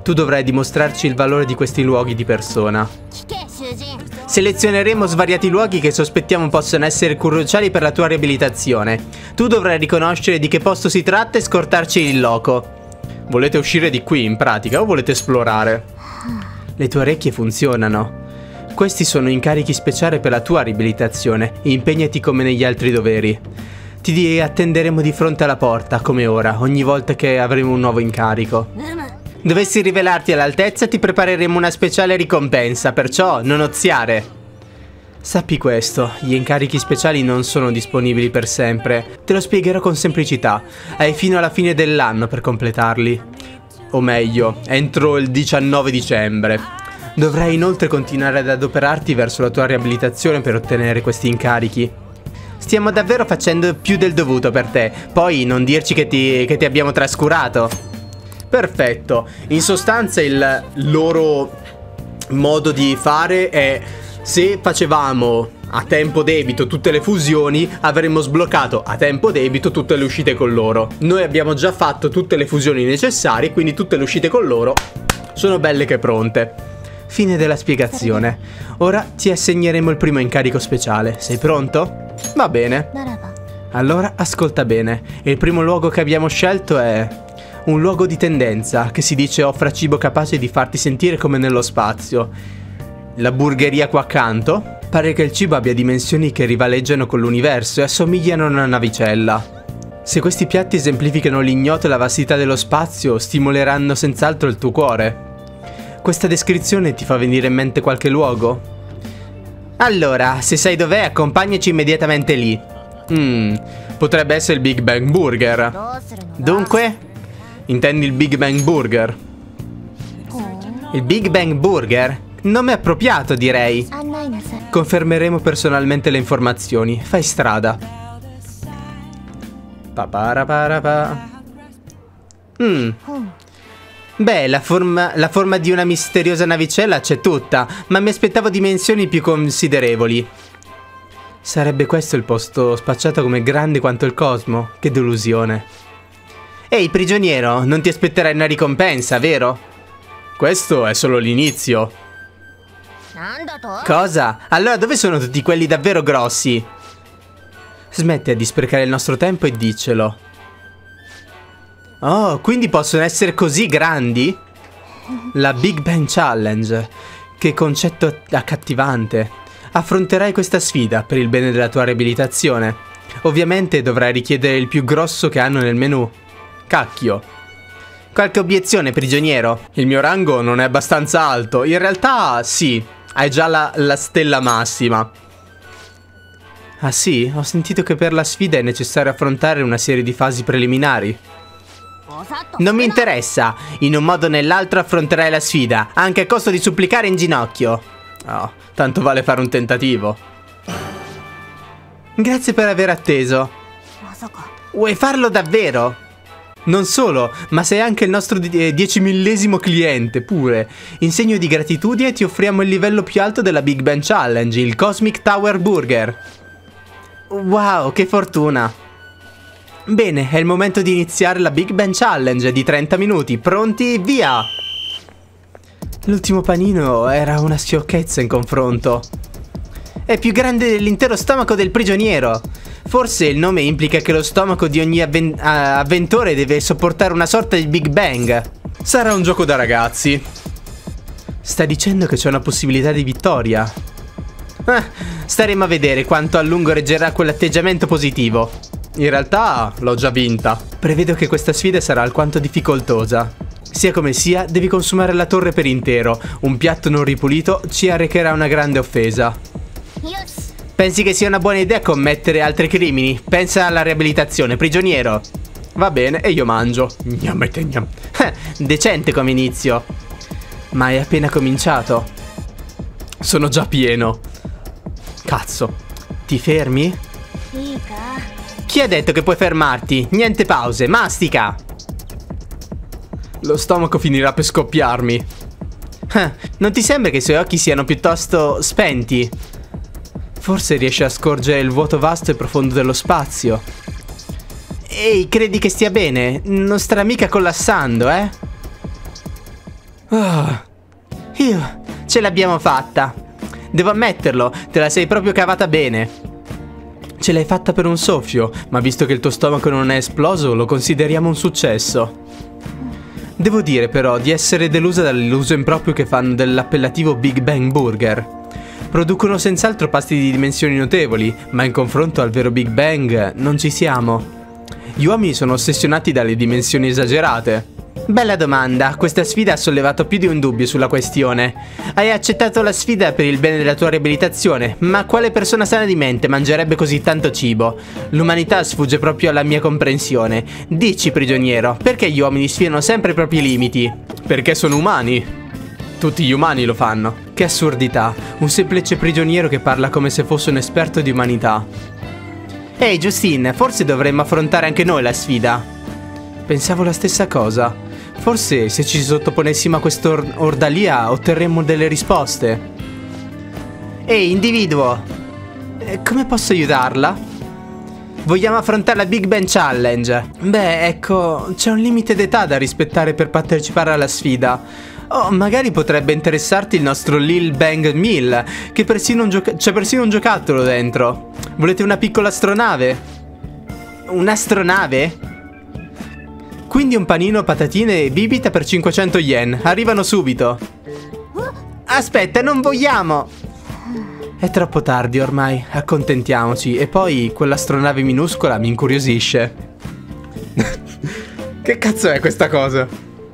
S1: Tu dovrai dimostrarci il valore di questi luoghi di persona. Selezioneremo svariati luoghi che sospettiamo possano essere cruciali per la tua riabilitazione. Tu dovrai riconoscere di che posto si tratta e scortarci il loco.
S3: Volete uscire di qui, in pratica, o volete esplorare?
S1: Le tue orecchie funzionano. Questi sono incarichi speciali per la tua riabilitazione. Impegnati come negli altri doveri. Ti attenderemo di fronte alla porta, come ora, ogni volta che avremo un nuovo incarico. Dovessi rivelarti all'altezza, ti prepareremo una speciale ricompensa, perciò non oziare. Sappi questo, gli incarichi speciali non sono disponibili per sempre. Te lo spiegherò con semplicità. Hai fino alla fine dell'anno per completarli.
S3: O meglio, entro il diciannove dicembre.
S1: Dovrai inoltre continuare ad adoperarti verso la tua riabilitazione per ottenere questi incarichi. Stiamo davvero facendo più del dovuto per te. Poi non dirci che ti, che ti abbiamo trascurato.
S3: Perfetto. In sostanza il loro modo di fare è: se facevamo a tempo debito tutte le fusioni, avremmo sbloccato a tempo debito tutte le uscite con loro. Noi abbiamo già fatto tutte le fusioni necessarie, quindi tutte le uscite con loro sono belle che pronte.
S1: Fine della spiegazione. Ora ti assegneremo il primo incarico speciale. Sei pronto?
S3: Va bene.
S1: Allora ascolta bene. Il primo luogo che abbiamo scelto è un luogo di tendenza che si dice offra cibo capace di farti sentire come nello spazio. La burgeria qua accanto. Pare che il cibo abbia dimensioni che rivaleggiano con l'universo e assomigliano a una navicella. Se questi piatti esemplificano l'ignoto e la vastità dello spazio, stimoleranno senz'altro il tuo cuore. Questa descrizione ti fa venire in mente qualche luogo? Allora, se sai dov'è, accompagnaci immediatamente lì.
S3: Mmm, potrebbe essere il Big Bang Burger.
S1: Dunque?
S3: Intendi il Big Bang Burger?
S1: Il Big Bang Burger? Nome appropriato, direi. Confermeremo personalmente le informazioni. Fai strada. Paparaparapa. Mmm. Beh, la forma, la forma di una misteriosa navicella c'è tutta, ma mi aspettavo dimensioni più considerevoli. Sarebbe questo il posto spacciato come grande quanto il cosmo? Che delusione. Ehi, prigioniero, non ti aspetterai una ricompensa, vero?
S3: Questo è solo l'inizio.
S1: Cosa? Allora dove sono tutti quelli davvero grossi? Smetti di sprecare il nostro tempo e diccelo. Oh, quindi possono essere così grandi? La Big Bang Challenge. Che concetto accattivante. Affronterai questa sfida per il bene della tua riabilitazione. Ovviamente dovrai richiedere il più grosso che hanno nel menù. Cacchio. Qualche obiezione, prigioniero?
S3: Il mio rango non è abbastanza alto. In realtà sì, hai già la, la stella massima.
S1: Ah sì? Ho sentito che per la sfida è necessario affrontare una serie di fasi preliminari. Non mi interessa. In un modo o nell'altro affronterai la sfida, anche a costo di supplicare in ginocchio.
S3: Oh, tanto vale fare un tentativo.
S1: Grazie per aver atteso. Vuoi farlo davvero? Non solo, ma sei anche il nostro diecimillesimo cliente, pure. In segno di gratitudine ti offriamo il livello più alto della Big Bang Challenge, il Cosmic Tower Burger. Wow, che fortuna. Bene, è il momento di iniziare la Big Bang Challenge di trenta minuti. Pronti? Via! L'ultimo panino era una sciocchezza in confronto. È più grande dell'intero stomaco del prigioniero. Forse il nome implica che lo stomaco di ogni avven uh, avventore deve sopportare una sorta di Big Bang.
S3: Sarà un gioco da ragazzi.
S1: Stai dicendo che c'è una possibilità di vittoria? Eh, staremo a vedere quanto a lungo reggerà quell'atteggiamento positivo.
S3: In realtà l'ho già vinta.
S1: Prevedo che questa sfida sarà alquanto difficoltosa. Sia come sia, devi consumare la torre per intero. Un piatto non ripulito ci arrecherà una grande offesa. Pensi che sia una buona idea commettere altri crimini? Pensa alla riabilitazione, prigioniero.
S3: Va bene, e io mangio. Gnam, gnam.
S1: Decente come inizio. Ma hai appena cominciato.
S3: Sono già pieno.
S1: Cazzo. Ti fermi? Chi ha detto che puoi fermarti? Niente pause, mastica.
S3: Lo stomaco finirà per scoppiarmi.
S1: Non ti sembra che i suoi occhi siano piuttosto spenti? Forse riesce a scorgere il vuoto vasto e profondo dello spazio. Ehi, credi che stia bene? Non starà mica collassando, eh?
S2: Oh, io, ce l'abbiamo fatta. Devo ammetterlo, te la sei proprio cavata bene.
S1: Ce l'hai fatta per un soffio, ma visto che il tuo stomaco non è esploso, lo consideriamo un successo. Devo dire però di essere delusa dall'uso improprio che fanno dell'appellativo Big Bang Burger. Producono senz'altro pasti di dimensioni notevoli, ma in confronto al vero Big Bang non ci siamo. Gli uomini sono ossessionati dalle dimensioni esagerate.
S2: Bella domanda, questa sfida ha sollevato più di un dubbio sulla questione. Hai accettato la sfida per il bene della tua riabilitazione, ma quale persona sana di mente mangerebbe così tanto cibo? L'umanità sfugge proprio alla mia comprensione. Dici, prigioniero, perché gli uomini sfidano sempre i propri limiti?
S1: Perché sono umani. Tutti gli umani lo fanno. Che assurdità, un semplice prigioniero che parla come se fosse un esperto di umanità.
S2: Ehi, Justine, forse dovremmo affrontare anche noi la sfida.
S1: Pensavo la stessa cosa. Forse se ci sottoponessimo a quest'ordalia otterremmo delle risposte.
S2: Ehi, individuo!
S1: Eh, come posso aiutarla?
S2: Vogliamo affrontare la Big Bang Challenge.
S1: Beh, ecco, c'è un limite d'età da rispettare per partecipare alla sfida. Oh, magari potrebbe interessarti il nostro Lil Bang Mill, che persino un gioca- c'è persino un giocattolo dentro. Volete una piccola astronave?
S2: Un'astronave?
S1: Quindi un panino, patatine e bibita per cinquecento yen. Arrivano subito.
S2: Aspetta, non vogliamo.
S1: È troppo tardi ormai, accontentiamoci. E poi quell'astronave minuscola mi incuriosisce. Che cazzo è questa cosa?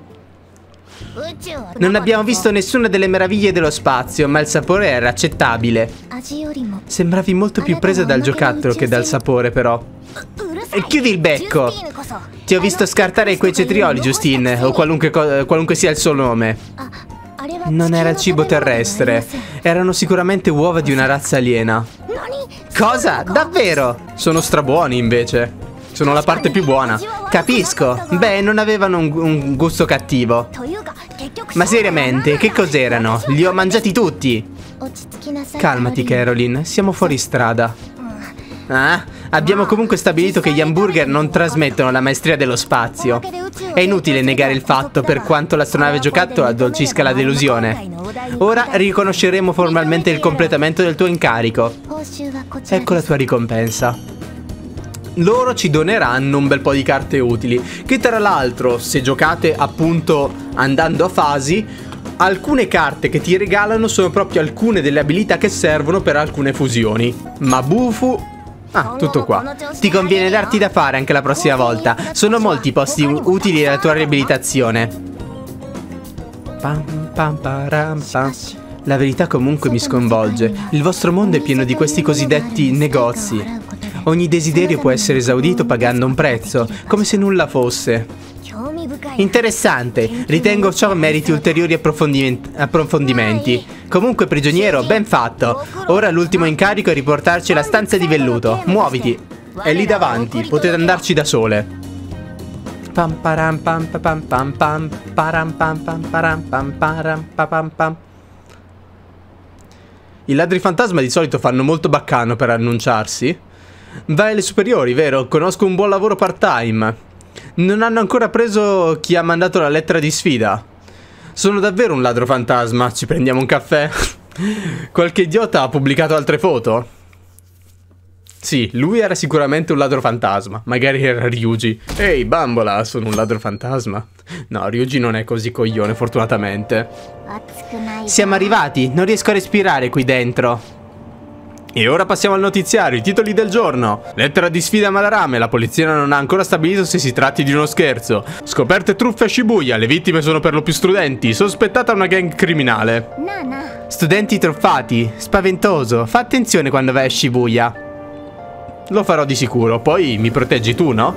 S2: Non abbiamo visto nessuna delle meraviglie dello spazio, ma il sapore era accettabile.
S1: Sembravi molto più presa dal giocattolo che dal sapore, però.
S2: E chiudi il becco. Ti ho visto scartare quei cetrioli, Justine, o qualunque, qualunque sia il suo nome.
S1: Non era cibo terrestre. Erano sicuramente uova di una razza aliena.
S2: Cosa? Davvero?
S1: Sono strabuoni, invece. Sono la parte più buona.
S2: Capisco. Beh, non avevano un, un gusto cattivo. Ma seriamente, che cos'erano? Li ho mangiati tutti.
S1: Calmati, Caroline. Siamo fuori strada.
S2: Ah, abbiamo comunque stabilito che gli hamburger non trasmettono la maestria dello spazio. È inutile negare il fatto per quanto l'astronave giocattolo addolcisca la delusione. Ora riconosceremo formalmente il completamento del tuo incarico.
S1: Ecco la tua ricompensa. Loro ci doneranno un bel po' di carte utili, che tra l'altro, se giocate appunto andando a fasi, alcune carte che ti regalano sono proprio alcune delle abilità che servono per alcune fusioni. Mabufu. Ah, tutto qua.
S2: Ti conviene darti da fare anche la prossima volta. Sono molti i posti utili nella tua riabilitazione.
S1: Pam, pam, param, pam. La verità comunque mi sconvolge. Il vostro mondo è pieno di questi cosiddetti negozi. Ogni desiderio può essere esaudito pagando un prezzo, come se nulla fosse.
S2: Interessante. Ritengo ciò meriti ulteriori approfondimenti. approfondimenti. Comunque, prigioniero, ben fatto. Ora l'ultimo incarico è riportarci alla stanza di velluto. Muoviti.
S1: È lì davanti, potete andarci da sole. Pam param pam pam pam pam param pam pam param pam param pam pam. I ladri fantasma di solito fanno molto baccano per annunciarsi. Vai alle superiori, vero? Conosco un buon lavoro part-time. Non hanno ancora preso chi ha mandato la lettera di sfida. Sono davvero un ladro fantasma. Ci prendiamo un caffè? Qualche idiota ha pubblicato altre foto? Sì, lui era sicuramente un ladro fantasma. Magari era Ryuji. Ehi, bambola, sono un ladro fantasma. No, Ryuji non è così coglione, fortunatamente.
S2: Siamo arrivati, non riesco a respirare qui dentro.
S1: E ora passiamo al notiziario, i titoli del giorno. Lettera di sfida a Madarame, la polizia non ha ancora stabilito se si tratti di uno scherzo. Scoperte truffe a Shibuya, le vittime sono per lo più studenti, sospettata una gang criminale.
S2: Studenti truffati, spaventoso, fa attenzione quando vai a Shibuya.
S1: Lo farò di sicuro, poi mi proteggi tu, no?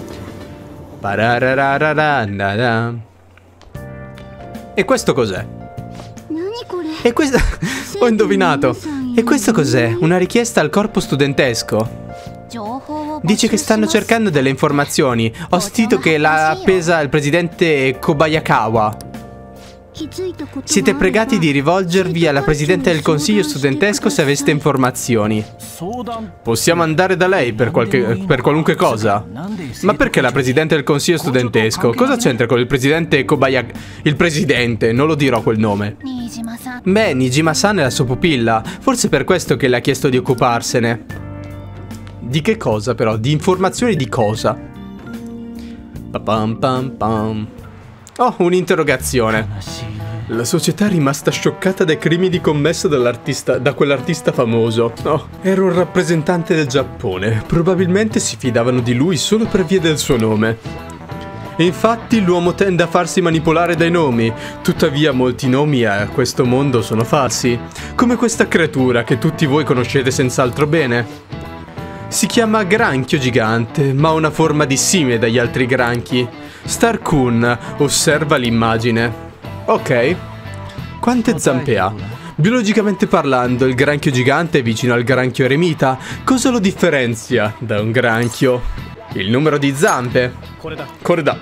S1: E questo cos'è? E questo... Ho indovinato. E questo cos'è? Una richiesta al corpo studentesco. Dice che stanno cercando delle informazioni. Ho sentito che l'ha appesa il presidente Kobayakawa. Siete pregati di rivolgervi alla Presidente del Consiglio studentesco se aveste informazioni.
S3: Possiamo andare da lei per, qualche, per qualunque cosa? Ma perché la Presidente del Consiglio studentesco? Cosa c'entra con il Presidente Kobayashi? Il Presidente, non lo dirò quel nome.
S1: Beh, Nijima-san è la sua pupilla. Forse per questo che le ha chiesto di occuparsene.
S3: Di che cosa però? Di informazioni di cosa? Pa-pam pam pam. Oh, un'interrogazione. La società è rimasta scioccata dai crimini commessi dall'artista, da quell'artista famoso. Oh, era un rappresentante del Giappone. Probabilmente si fidavano di lui solo per via del suo nome. E infatti l'uomo tende a farsi manipolare dai nomi. Tuttavia molti nomi a questo mondo sono falsi. Come questa creatura che tutti voi conoscete senz'altro bene. Si chiama granchio gigante, ma ha una forma dissimile dagli altri granchi. Star-kun osserva l'immagine. Ok. Quante zampe ha? Biologicamente parlando, il granchio gigante è vicino al granchio eremita. Cosa lo differenzia da un granchio? Il numero di zampe. Corda.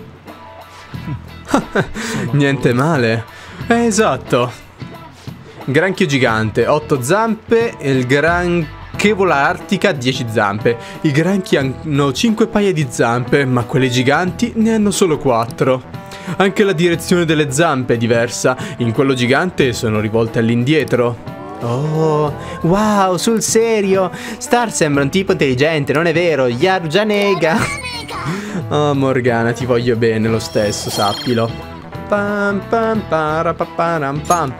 S3: Niente male. Eh, esatto. Granchio gigante, otto zampe e il granchevola artica dieci zampe. I granchi hanno cinque paia di zampe, ma quelle giganti ne hanno solo quattro. Anche la direzione delle zampe è diversa. In quello gigante sono rivolte all'indietro.
S1: Oh, wow, sul serio? Star sembra un tipo intelligente, non è vero? Yarujanega.
S3: Oh, Morgana, ti voglio bene lo stesso, sappilo. Pam pam parapaparam pam.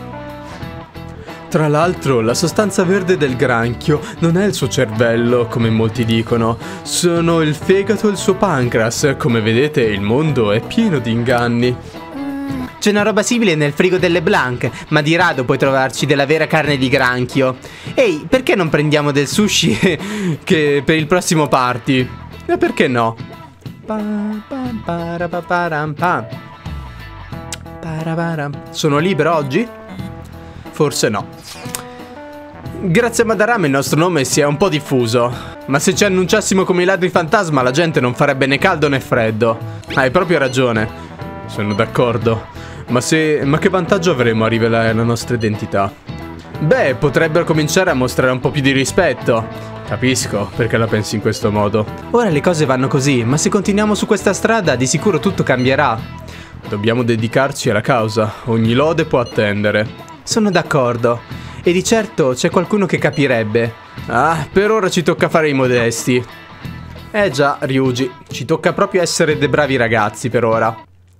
S3: Tra l'altro, la sostanza verde del granchio non è il suo cervello, come molti dicono. Sono il fegato e il suo pancreas. Come vedete, il mondo è pieno di inganni.
S1: C'è una roba simile nel frigo delle Blanc, ma di rado puoi trovarci della vera carne di granchio. Ehi, perché non prendiamo del sushi che per il prossimo party?
S3: E perché no? Sono libero oggi? Forse no. Grazie a Madarame il nostro nome si è un po' diffuso. Ma se ci annunciassimo come i ladri fantasma la gente non farebbe né caldo né freddo. Hai proprio ragione. Sono d'accordo. Ma se... ma che vantaggio avremo a rivelare la nostra identità? Beh, potrebbero cominciare a mostrare un po' più di rispetto. Capisco perché la pensi in questo modo.
S1: Ora le cose vanno così, ma se continuiamo su questa strada di sicuro tutto cambierà.
S3: Dobbiamo dedicarci alla causa. Ogni lode può attendere.
S1: Sono d'accordo. E di certo c'è qualcuno che capirebbe.
S3: Ah, per ora ci tocca fare i modesti. Eh già, Ryuji, ci tocca proprio essere dei bravi ragazzi per ora.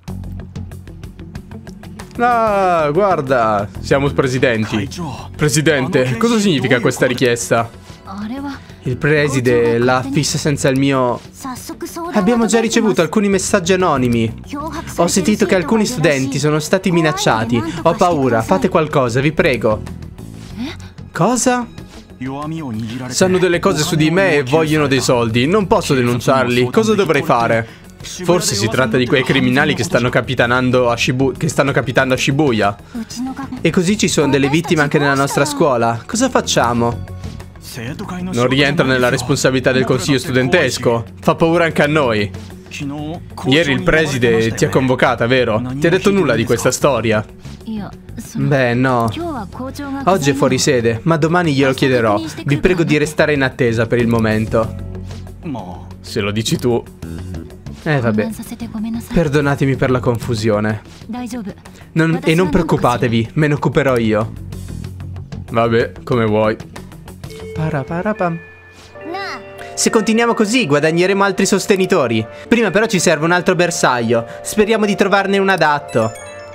S3: Ah, guarda, siamo presidenti. Presidente, cosa significa questa richiesta?
S1: Il preside l'ha fissa senza il mio... Abbiamo già ricevuto alcuni messaggi anonimi. Ho sentito che alcuni studenti sono stati minacciati. Ho paura, fate qualcosa, vi prego. Cosa?
S3: Sanno delle cose su di me e vogliono dei soldi. Non posso denunciarli. Cosa dovrei fare? Forse si tratta di quei criminali che stanno capitanando a Shibu- che stanno capitando a Shibuya.
S1: E così ci sono delle vittime anche nella nostra scuola. Cosa facciamo?
S3: Non rientra nella responsabilità del consiglio studentesco. Fa paura anche a noi. Ieri il preside ti ha convocata, vero? Ti ha detto nulla di questa storia?
S1: Beh, no. Oggi è fuori sede, ma domani glielo chiederò. Vi prego di restare in attesa per il momento.
S3: Se lo dici tu.
S1: Eh, vabbè. Perdonatemi per la confusione. Non, e non preoccupatevi, me ne occuperò io.
S3: Vabbè, come vuoi.
S1: Paraparapam. Se continuiamo così guadagneremo altri sostenitori. Prima però ci serve un altro bersaglio. Speriamo di trovarne un adatto.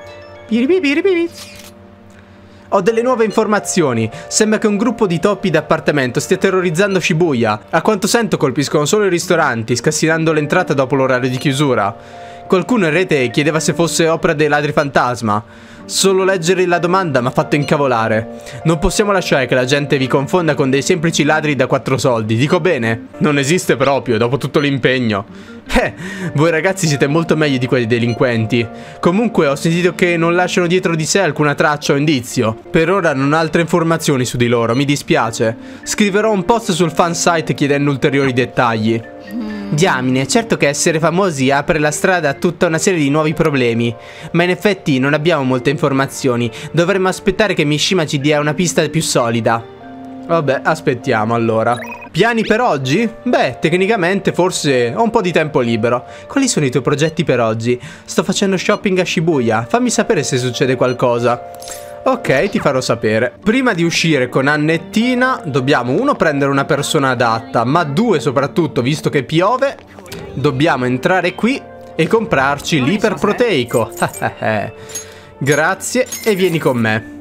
S1: Ho delle nuove informazioni. Sembra che un gruppo di topi d'appartamento stia terrorizzando Shibuya. A quanto sento colpiscono solo i ristoranti, scassinando l'entrata dopo l'orario di chiusura. Qualcuno in rete chiedeva se fosse opera dei ladri fantasma. Solo leggere la domanda mi ha fatto incavolare. Non possiamo lasciare che la gente vi confonda con dei semplici ladri da quattro soldi. Dico bene? Non esiste proprio, dopo tutto l'impegno. Eh, voi ragazzi siete molto meglio di quei delinquenti. Comunque ho sentito che non lasciano dietro di sé alcuna traccia o indizio. Per ora non ho altre informazioni su di loro, mi dispiace. Scriverò un post sul fan site chiedendo ulteriori dettagli.
S2: Diamine, certo che essere famosi apre la strada a tutta una serie di nuovi problemi, ma in effetti non abbiamo molte informazioni. Dovremmo aspettare che Mishima ci dia una pista più solida.
S3: Vabbè, aspettiamo allora.
S1: Piani per oggi? Beh, tecnicamente forse ho un po' di tempo libero.
S2: Quali sono i tuoi progetti per oggi?
S1: Sto facendo shopping a Shibuya, fammi sapere se succede qualcosa. Ok, ti farò sapere. Prima di uscire con Annettina dobbiamo uno prendere una persona adatta, ma due soprattutto, visto che piove, dobbiamo entrare qui e comprarci l'iperproteico. Grazie e vieni con me.